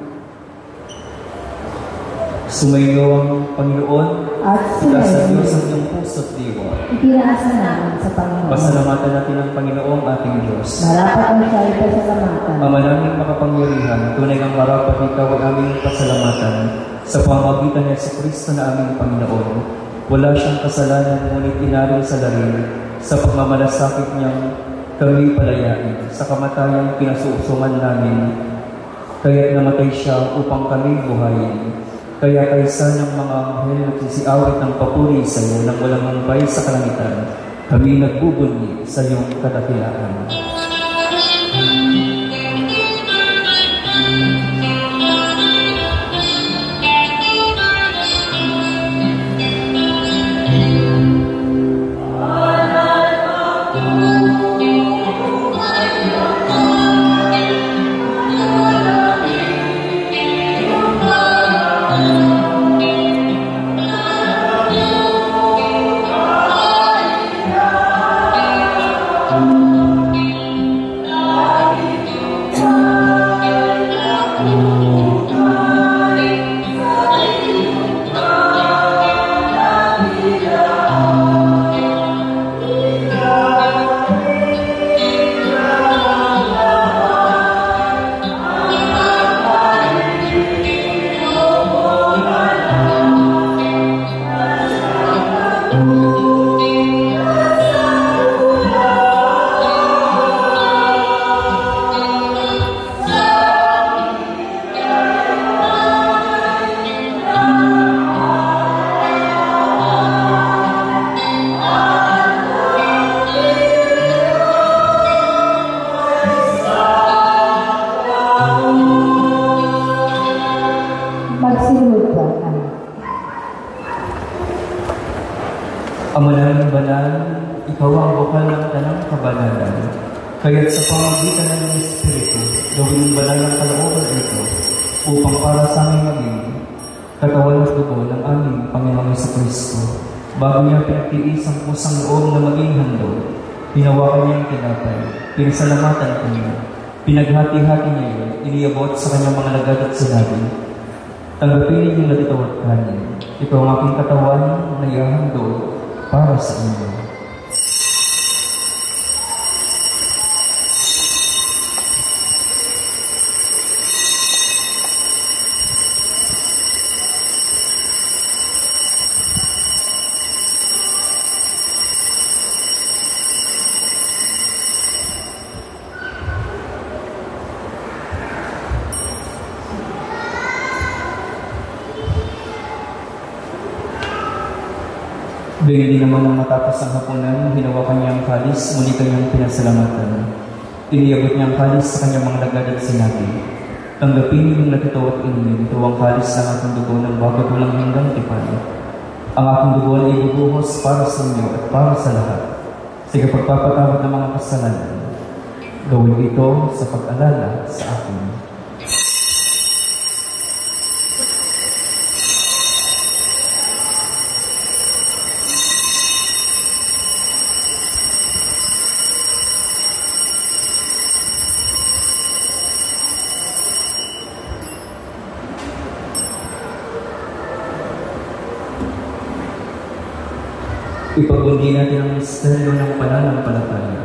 Sumayo ang Panginoon At mula sa sumayo, Diyos ang iyong puso't diwa. itinaasa namin sa Panginoon. Pasalamatan natin ang Panginoong ating Diyos. Marapat ang siya ipasalamatan. Ama naming makapangyarihan, tunay ang marapat ikaw ay aming pasalamatan sa pamagitan ni Yesu Kristo na aming Panginoon. Wala siyang kasalanan, ngunit inaril sa laril sa pagmamalasakit niyang kami palayain sa kamatayang pinasuusungan namin. Kaya't namatay siya upang kami buhayin. Kaya kaysa ng mga anghel nagsisiawit ng papuri sa iyo nang walang humpay sa kalangitan, kami nagbubunyi sa iyong kadakilaan. Ama namin banal, ikaw ang bukal ng tanang kabanalan. Kaya't sa pamagitan ng Espiritu, gawin ang banal ng kalooban ito upang para sa aming maging katawan at dugo ng aming Panginoong Jesucristo. Bago niya pinagtiis ang pusang loob na maging handog, hinawakan niya ang tinapay, pinasalamatan ko niya, pinaghati-hati niya yun, iniabot sa kanyang mga lagad at sinabi, tanggapin ninyong latitaw at kanin, ito ang aking katawan na ihahandog para sa inyo. Gayun din naman nang matapos ang hapunan, hinawakan niya ang kalis, muli kanyang pinasalamatan. Iniabot niya ang kalis sa kanyang mga lagad at sinabi, tanggapin yung latitaw at inumin, ito ang kalis ng aking dugo ng bago walang hanggang tipan. Ang aking dugo na ibubuhos para sa inyo at para sa lahat. Sa pagpapatawad ng mga kasalanan, gawin ito sa pag-alala sa akin. Ipagbundi natin ang misteryo ng pananampalataya.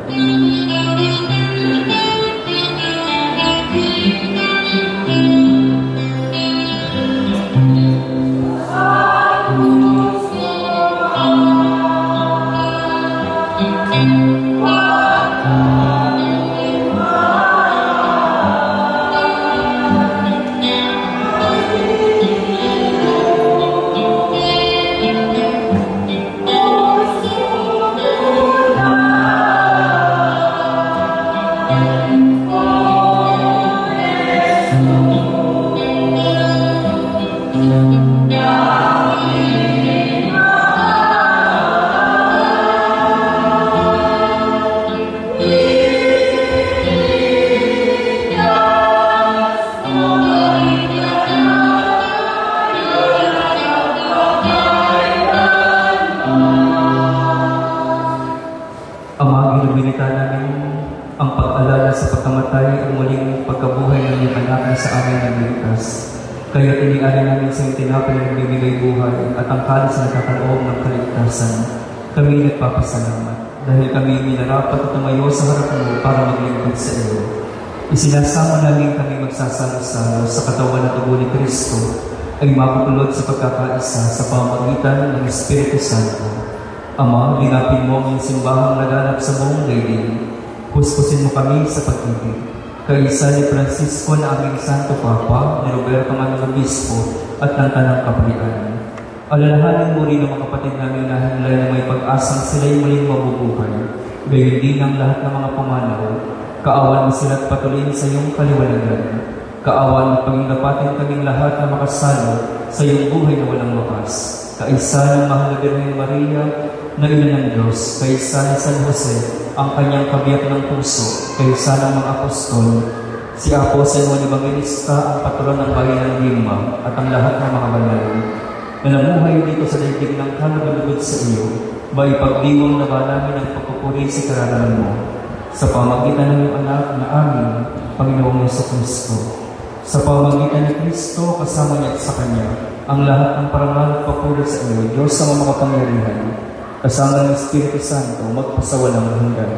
Binita namin ang pag-alala sa pagkamatay at muling pagkabuhay ng iyong anak na sa amin nagligtas. Kaya tinialay namin sa iyong tinapay na nagbibigay buhay at ang kalis na nagkakaloob ng kaligtasan. Kami nagpapasalamat dahil kami minarapat at tumayo sa harap mo para maglingkod sa iyo. Isinasama namin kami magsasalo-salo sa katawan at dugo ni Kristo ay mapupulot sa pagkakaisa sa pamamagitan ng Espiritu Santo. Ama, linapin mo ang simbahang naganap sa buong daigdig. Puspusin mo kami sa pag-ibig. Kaisa ni Francisco na aming Santo Papa, ni Roberto Manong Obispo, at ng Tanang Kapalian. Alalahanin mo rin ang mga kapatid namin na hinlay na may pag-asang sila'y muling mabubuhay. Gayon din ang lahat ng mga pumanaw. Kaawan mo sila at patuloyin sa iyong kaliwanagan. Kaawan at pagingdapatin kaming lahat na makasalo sa iyong buhay na walang wakas. Kaisa ng Mahal na Birhen Maria, na ina ng Diyos, kaisa ni San Jose, ang kanyang kabiyak ng puso, kaisa ng mga apostol, si Apo San Juan Evangelista, ang patron ng bayan ng Lima, at ang lahat ng mga banal, na namuhay dito sa daigdig ng kalugod sa iyo, ba ipagdiwang na ba namin ang pagpupuri sa kararaman mo, sa pamagitan ng iyong anak na amin, Panginoong Jesucristo. Sa pamagitan ni Kristo, kasama niya at sa Kanya, ang lahat ng parangal at papuri sa iyo, Diyos sa mga kapangyarihan, kasama ng Espiritu Santo, magpasawalang hanggan.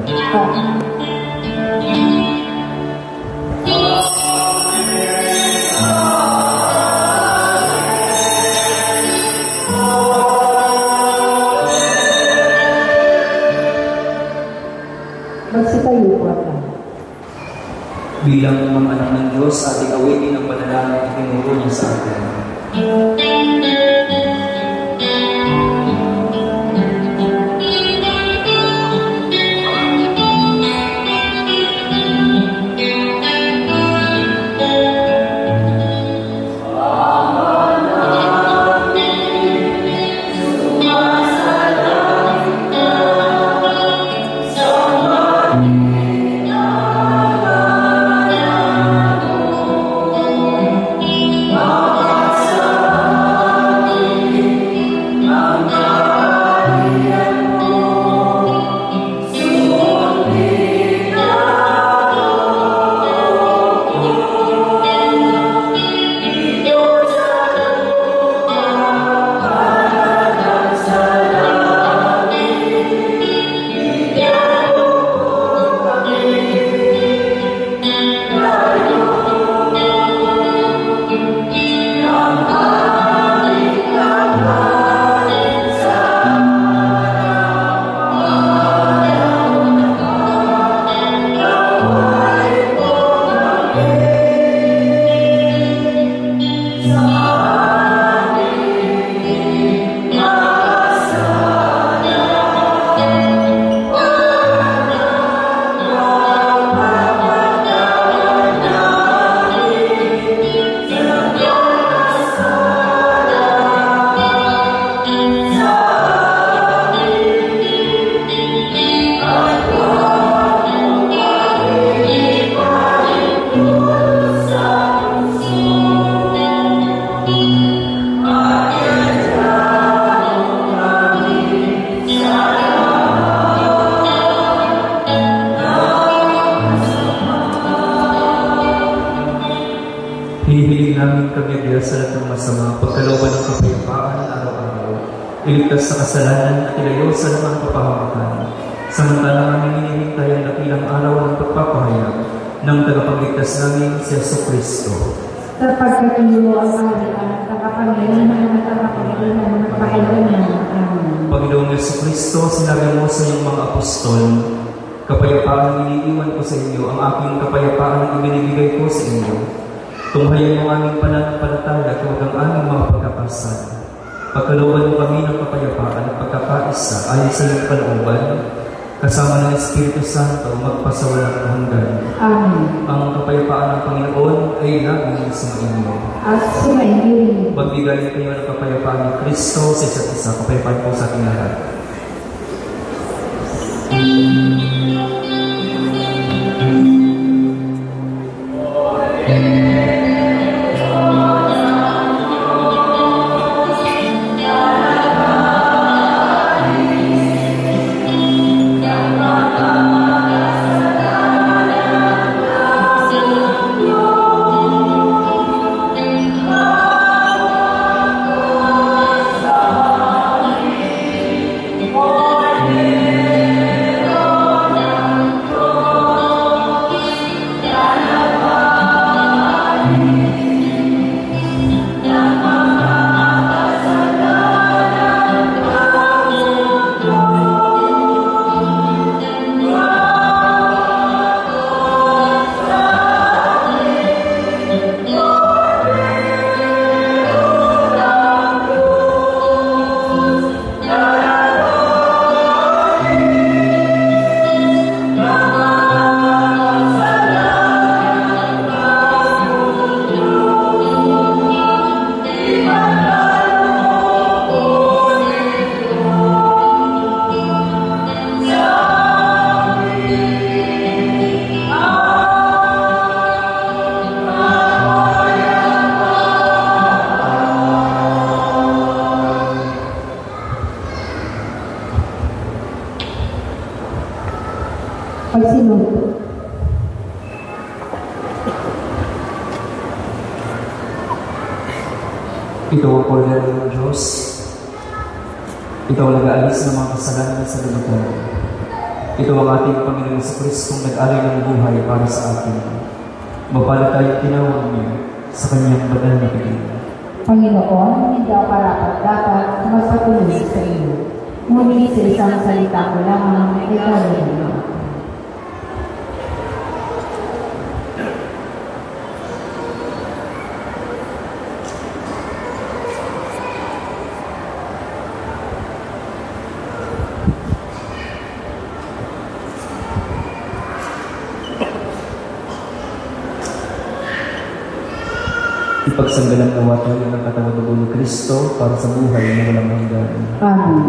Magsitayo po ako. Bilang mga anak ng Diyos, ating awitin ang panalangin at itinuro niya sa atin. Amen. Hinihiling namin kami Diyos sa lahat ng masama, pagkalooban ng kapayapaan araw-araw, iligtas sa kasalanan at ilayo sa laman kapahamakan. Samantalang namin hinihintay ang dakilang araw ng pagpapahayag ng tagapagligtas namin si Jesucristo. Sapagkat iyo ang kaharian at kapangyarihan at kapangyarihan ng kaharian. Amen. Panginoong Jesucristo, sinabi mo sa iyong mga apostol, kapayapaan iniiwan ko sa inyo, ang aking kapayapaan ibinibigay ko sa inyo. Tunghayan mo aming pananampalataya at huwag ang aming mga pagkakasan. Pagkalooban mo kami ng kapayapaan at pagkakaisa ayon sa iyong kalooban, kasama ng Espiritu Santo magpasawalang hanggan. Amen. Ang kapayapaan ng Panginoon ay laging sumainyo. At sumainyo. Magbigay kayo ng kapayapaan ng Kristo sa isa't isa. Kapayapaan po sa ating lahat. Pagsinod. Ito ang kordero ng Diyos. Ito ang nag-aalis ng mga kasalanan sa lubutan. Ito ang ating Panginoon sa Kristong nag-alay ng buhay para sa atin. Mapalad tayong tinawag niya sa kanyang banal na piling. Panginoon, hindi ako karapat dapat magpatuloy sa iyo. Ngunit sa isang salita ko lamang ay gawin mo. Ipagsanggalang nawa tayo ng katawan ng ni Kristo para sa buhay na walang hanggan. Amen.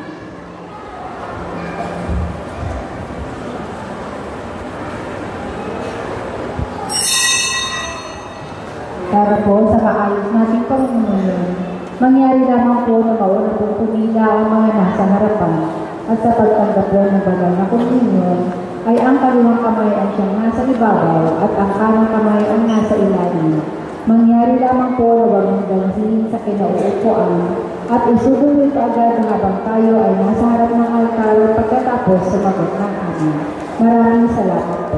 Para po sa maayos nating pamumuno, mangyari lamang po na mauna pong pumila ang mga nasa harapan at sa pagtanggap po ng banal na komunyon ay ang kaliwang kamay ang siyang nasa ibabaw at ang kanang kamay ang nasa ilalim. Mangyari lamang po na huwag mong dalhin sa kinauupuan at isubo ito agad habang tayo ay nasa harap ng altar pagkatapos sumagot ng amin. Maraming salamat po.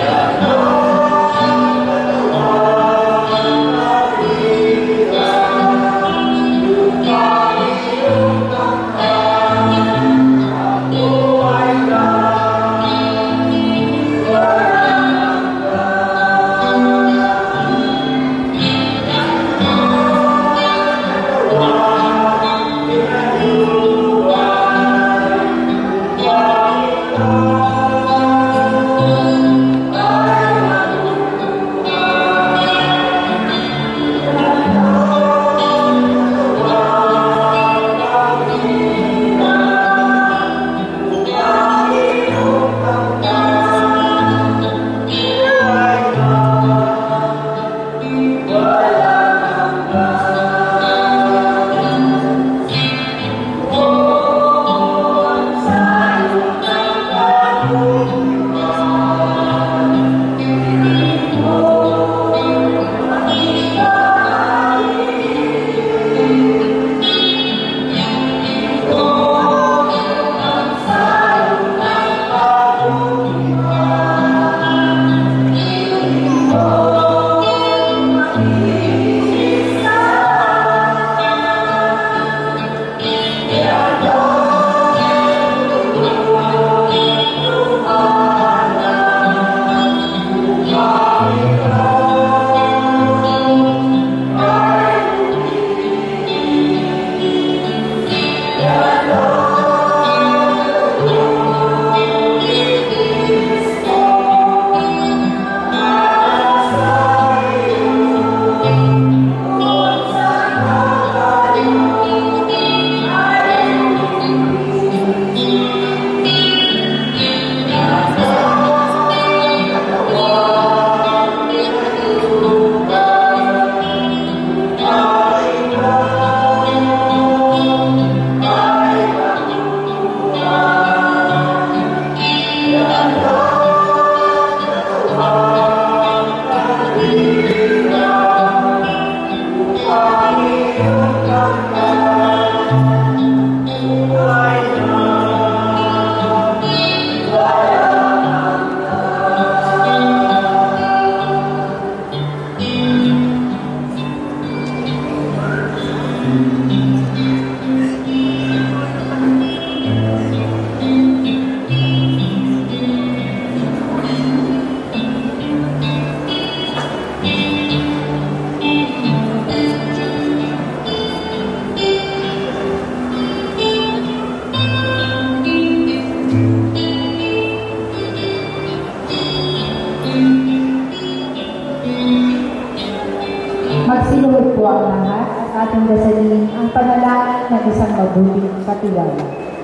Magsiluhod po ang lahat at ating dasalin ang panalangin ng isang mabuting katiwala.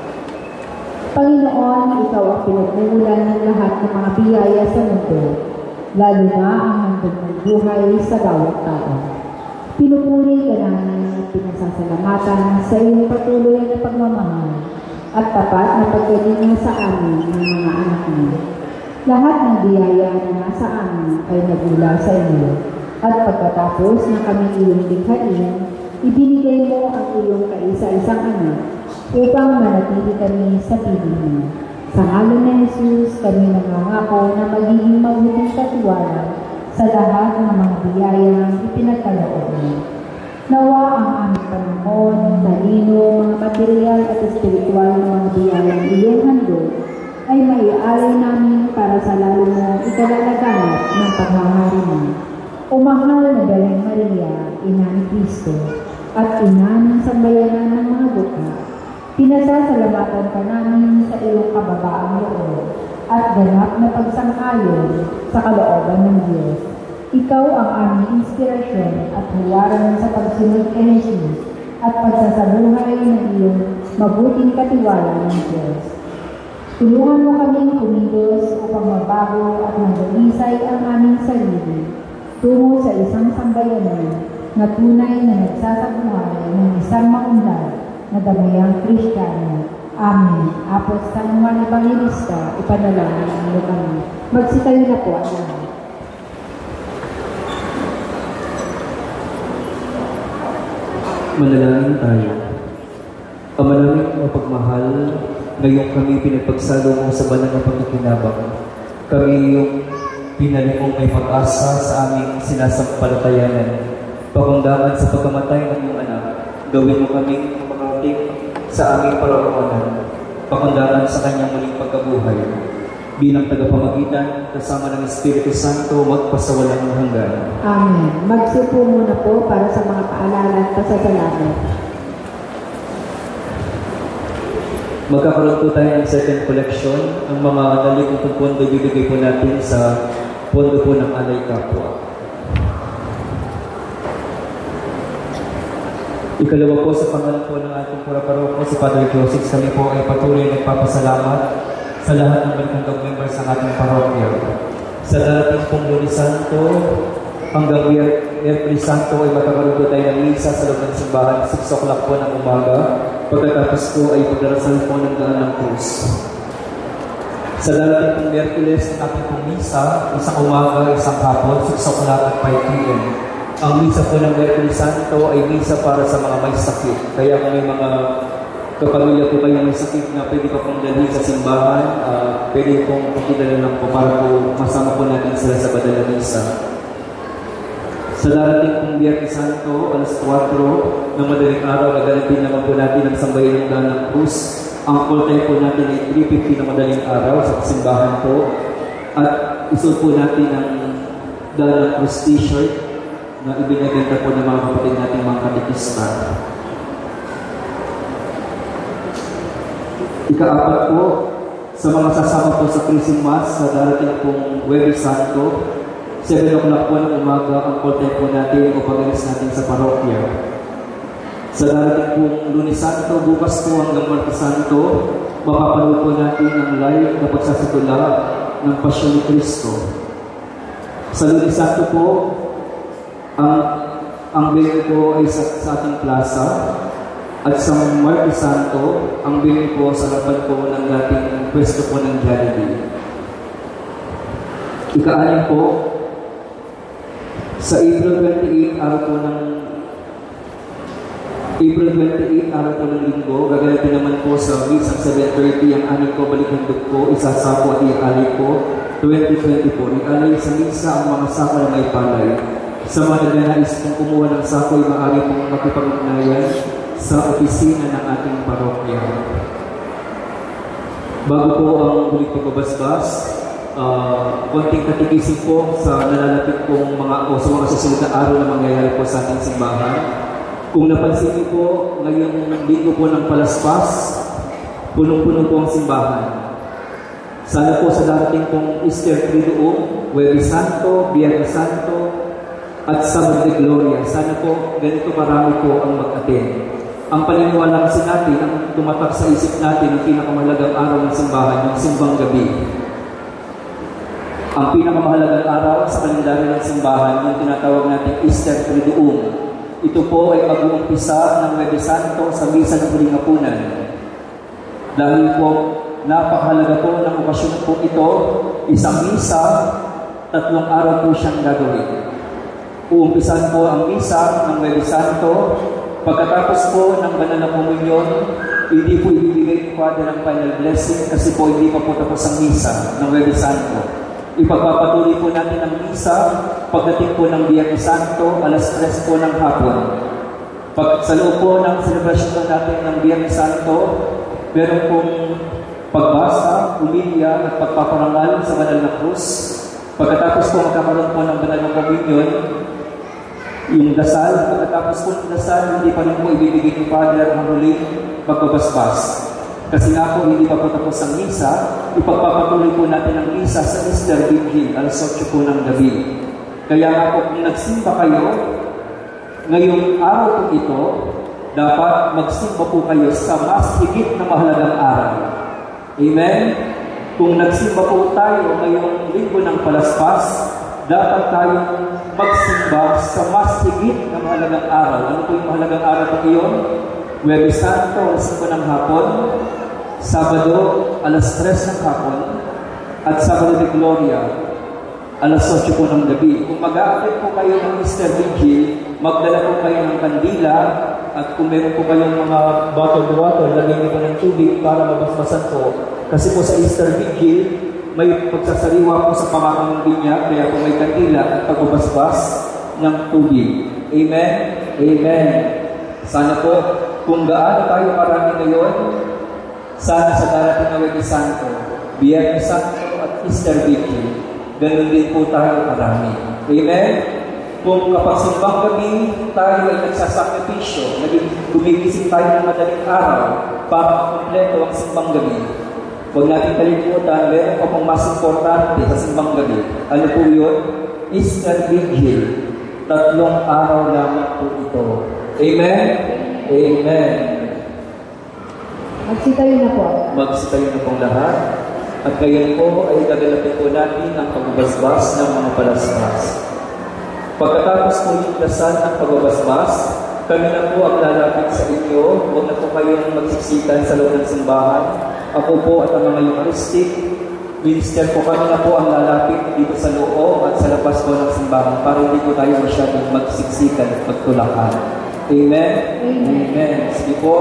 Panginoon, Ikaw ang pinagmumulan ng lahat ng mga biyaya sa mundo, lalo na ang handog ng buhay sa bawat tao. Pinupuri ka namin at pinasasalamatan sa iyong patuloy na pagmamahal at tapat na pagkalinga sa amin ng mga anak mo. Lahat ng biyaya na nasa amin ay nagmula sa iyo. At pagkatapos na kami iyong likhain, ibinigay mo ang iyong kaisa-isang anak upang manatili kami sa piling mo. Sa ngalan ni Jesus, kami nangangako na magiging mabuting katiwala sa lahat ng mga biyayang ipinagkaloob mo. Nawa ang aming panahon, talino, mga material at espiritual na mga biyayang iyong handog ay maialay namin para sa lalo mo ikalalaganap ng paghahari mo. O mahal na Dalang Maria, Ina ni Cristo, at Ina ng sambayanan ng mga buka, pinasasalamatan ka namin sa iyong kababaang loob at ganap na pagsang-ayon sa kalooban ng Diyos. Ikaw ang aming inspirasyon at huwaran sa pagsunod kay Jesus at pagsasabuhay ng iyong mabuting katiwala ng Diyos. Tulungan mo kaming kumilos upang mabago at magdalisay ang aming sarili tungo sa isang sambayanan na tunay na nagsasabuhay ng isang maunlad na damayang Kristiyano. Amen. Apos sa mga Evangelista, ipanalangin mo kami. Magsitayo na po ang lahat. Manalangin tayo. Ama naming mapagmahal, ngayon kami pinagpagsalo mo sa banal na pagkikinabang. Kami yung pinalipong may pag-asa sa aming sinasampalatayanan. Pakundangan sa pagkamatay ng iyong anak, gawin mo kaming makarating sa aming paroroonan. Pakundangan sa kanyang muling pagkabuhay. Bilang tagapamagitan, kasama ng Espiritu Santo, magpasawalang hanggan. Amen. Magsipo muna po para sa mga paalala at pasasalamat. Magkakaroon po tayo ng second collection. Ang mga nalikong pondo bibigay po natin sa pondo po ng Alay Kapwa. Ikalawa po sa pangalan po ng ating pura-paroko, si Father Joseph, kami po ay patuloy nagpapasalamat sa lahat ng Balikandog members ng ating parokya. Sa darating pong Lunes Santo hanggang Miyerkules Santo ay magkakaroon po tayo ng misa sa loob ng simbahan, six o'clock po ng umaga. Pagkatapos po ay pagdarasal po ng daan ng krus. Sa darating pong Miyerkules, ang ating pong misa, isang umaga, isang hapon, six o'clock at five p m Ang misa po ng Miyerkules Santo ay misa para sa mga may sakit. Kaya kung may mga kapamilya po kayo may sakit na pwede pa pong dalhin sa simbahan, uh, pwede pong pakidala lang po para po masama po natin sila sa badal na misa. Sa darating pong Biyernes Santo, alas kwatro ng madaling araw, gaganapin naman po natin ang sambayan ng daan ng krus. Ang call time po natin ay three fifty ng madaling araw sa simbahan po. At isuot po natin ang daan ng krus t-shirt na ibinaganda po ng mga kapatid natin mga katekista. Ikaapat po, sa mga sasama po sa Christmas sa darating pong Huwebes Santo, seven o'clock po ng umaga ang call time po natin o pag-alis natin sa parokya. Sa darating pong Lunes Santo, bukas po hanggang Martes Santo, mapapanood po natin ang live na pagsasatula ng Pasyon ni Cristo. Sa Lunes Santo po, ang ang venue po ay sa, sa ating plaza. At sa Martes Santo, ang venue po sa harapan po ng dating pwesto po ng Jollibee. Ika-anim po, sa April twenty-eighth, araw po ng April twenty-eighth, araw po ng linggo, gaganapin naman po sa Wisang seven thirty ang aning ko Balikandog po, isasapo at i-alay po, twenty twenty-four. I-alay sa misa ang mga sako na may palay. Sa mga nagnanais kung kumuha ng sako ay maaari pong makipag-ugnayan sa opisina ng ating parokya. Bago po ang huling pagbabasbas, uh, konting katikisin po sa nalalapit pong mga o sa mga susunod na araw na mangyayari po sa ating simbahan. Kung napansin niyo po, ngayong linggo po ng Palaspas, punong-puno po ang simbahan. Sana po sa darating pong Easter Triduum, Huwebes Santo, Biyernes Santo, at Sabado de Gloria, sana po ganito marami po ang mag-attend. Ang paniniwala kasi natin, ang tumatak sa isip natin, ang pinakamahalagang araw ng simbahan, yung simbang gabi. Ang pinakamahalagang araw sa kalendaryo ng simbahan, yung tinatawag natin Easter Triduum. Ito po ay mag-uumpisa ng Huwebes Santo sa misa ng huling hapunan. Dahil po, napakahalaga po ng okasyon po ito, isang misa, tatlong araw po siyang gagawin. Uumpisan po ang misa ng Huwebes Santo. Pagkatapos po ng banal na komunyon, hindi po ibibigay ni Father ang final blessing kasi po hindi pa po tapos ang misa ng Huwebes Santo. Ipagpapatuloy po natin ang misa pagdating po ng Biyernes Santo, alas tres po ng hapon. Pag sa loob po ng celebration natin ng Biyernes Santo, meron pong pagbasa, humilya at pagpaparangal sa banal na krus. Pagkatapos po magkakaroon po ng banal na komunyon, yung dasal, pagkatapos po ng dasal, hindi pa rin po ibibigay ni Father ang huling pagbabasbas. Kasi nga po, hindi pa po tapos ang misa, ipagpapatuloy po natin ang misa sa Easter Vigil, alas otso po ng gabi. Kaya nga po, kung nagsimba kayo, ngayong araw po ito, dapat magsimba po kayo sa mas higit na mahalagang araw. Amen? Kung nagsimba po tayo ngayong linggo ng Palaspas, dapat tayong magsimba sa mas higit na mahalagang araw. Ano po yung mahalagang araw po iyon? Huwebes Santo, alas singko ng hapon, Sabado, alas tres ng hapon, at Sabado de Gloria, alas otso po ng gabi. Kung mag-a-attend po kayo ng Easter Vigil, magdala po kayo ng kandila, at kung meron po kayong mga bottled water, lagay niyo po ng tubig para mabasbasan po. Kasi po sa Easter Vigil, may pagsasariwa po sa pangatang binyag, kaya po may kandila at pagbabasbas ng tubig. Amen? Amen. Sana po, kung gaano tayo karami ngayon, sana sa darating na Wedi Santo, Biyernes Santo at Easter Weekend, ganun din po tayo karami. Amen? Kung kapag simbang gabi, tayo ay nagsasakripisyo, naging gumigising tayo ng madaling araw para kumpleto ang simbang gabi. Huwag natin kalimutan, meron pa pong mas importante sa simbang gabi. Ano po yun? Easter Vigil. Tatlong araw lamang po ito. Amen? Amen. Magsitayo na po. Magsitayo na pong lahat. At ngayon po ay gagalapin po natin ang pagbabasbas ng mga palaspas. Pagkatapos po yung dasal ng pagbabasbas, kami na po ang lalapit sa inyo. Huwag na po kayong magsiksikan sa loob ng simbahan. Ako po at ang mga Eucharistic Minister po, kami na po ang lalapit dito sa loob at sa labas po ng simbahan para hindi po tayo masyadong magsiksikan at magtulakan. Amen? Amen. Amen. Sige po.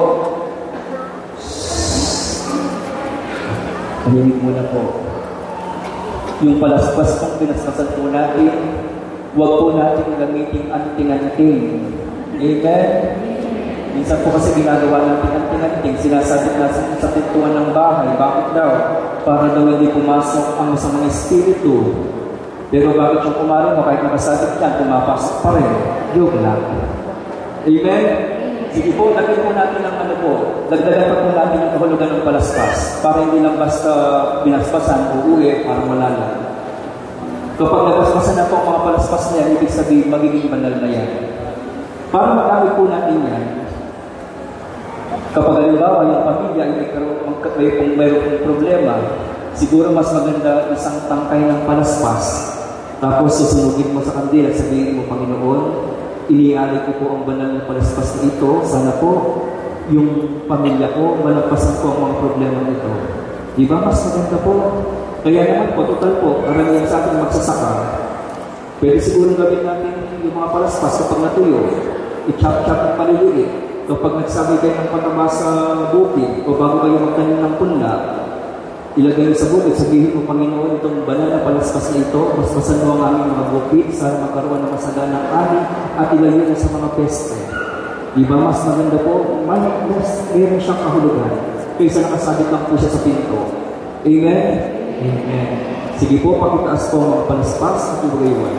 Paninig muna po. Yung palaspas kong pinaspasan po natin, huwag po natin gamitin anting-anting. Amen? Minsan po kasi ginagawa natin anting-anting, sinasabit natin sa pintuan ng bahay. Bakit daw? Para daw hindi pumasok ang masamang espiritu. Pero bakit yung kumarin mo, kahit nakasabit yan, pumapasok pa rin. Joke lang. Amen? Sige po, lagyan po natin ang ano po. Dagdagan pa po natin ang kahulugan ng palaspas. Para hindi lang basta binaspasan, uuwi, para wala lang. Kapag nagpaspasan na po ang mga palaspas niya, ibig sabihin, magiging banal na yan. Para magamit po natin yan, kapag halimbawa yung pamilya ay may kung mayroong problema, siguro mas maganda isang tangkay ng palaspas. Tapos susunugin mo sa kandila, sabihin mo, Panginoon, iniaalay ko po ang banal na palaspas na ito. Sana po yung pamilya ko, malagpasan ko ang mga problema nito. Di ba? Mas maganda po. Kaya naman po, total po, karamihan sa ating magsasaka. Pwede siguro gawin natin yung mga palaspas kapag natuyo. I-chop-chop ang paliliit. Kapag nagsabi kayo ng pataba sa bukid o bago kayo magtanim ng punla, ilagay sa bukid, sabihin mo, Panginoon, itong banal na palaspas na ito, basbasan mo ang aming mga bukid sa magkaroon ng masaganang ani at ilayo mo sa mga peste. Di ba mas maganda po? Mas, mas meron siyang kahulugan kaysa nakasabit lang po siya sa pinto. Amen? Amen. Sige po, pakitaas po ang mga palaspas at ibagayway.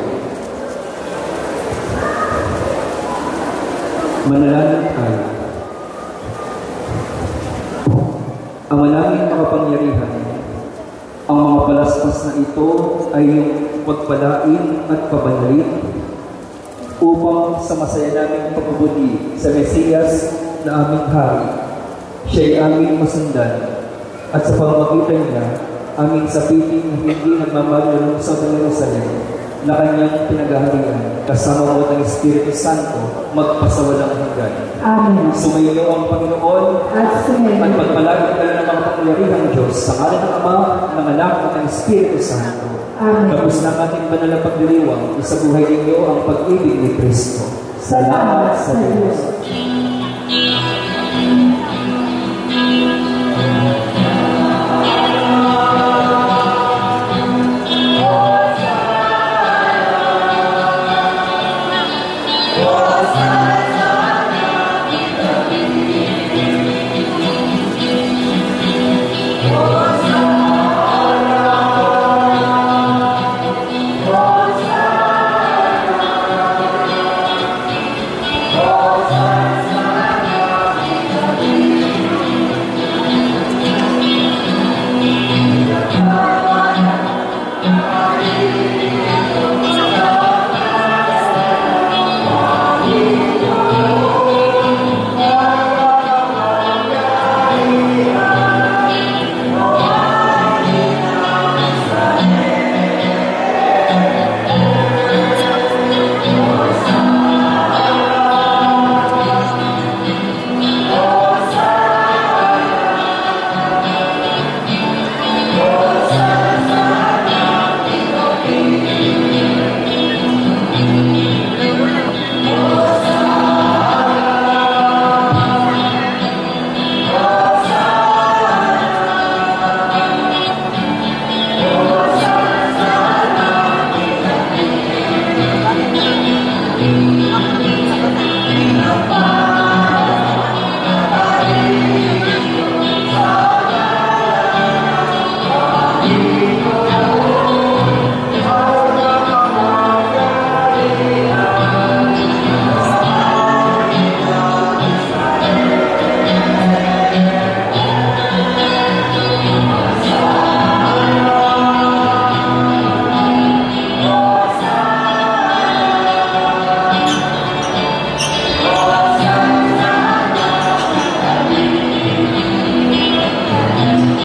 Manalangin tayo. Ang manalangin makapangyarihan, ang mga palaspas na ito ay yung pagpalain at pabanalin upang sa masaya naming pagbubuti sa Mesiyas na aming hari. Siya'y aming masundan at sa pamamagitan niya, aming sapitin na hindi nagmamalulong sa Jerusalem na kanyang pinagaharian kasama mo ng Espiritu Santo magpasawalang hanggan. Amen. Sumayo ang Panginoon At sumayo. at pagpalagay ka ng mga pangyarihang Diyos sa ngalan ng Ama, ng Anak at ng Espiritu Santo. Amen. Tapos na ating banal na pagdiriwang, isabuhay ninyo ang pag-ibig ni Kristo. Salamat sa Diyos. Oh,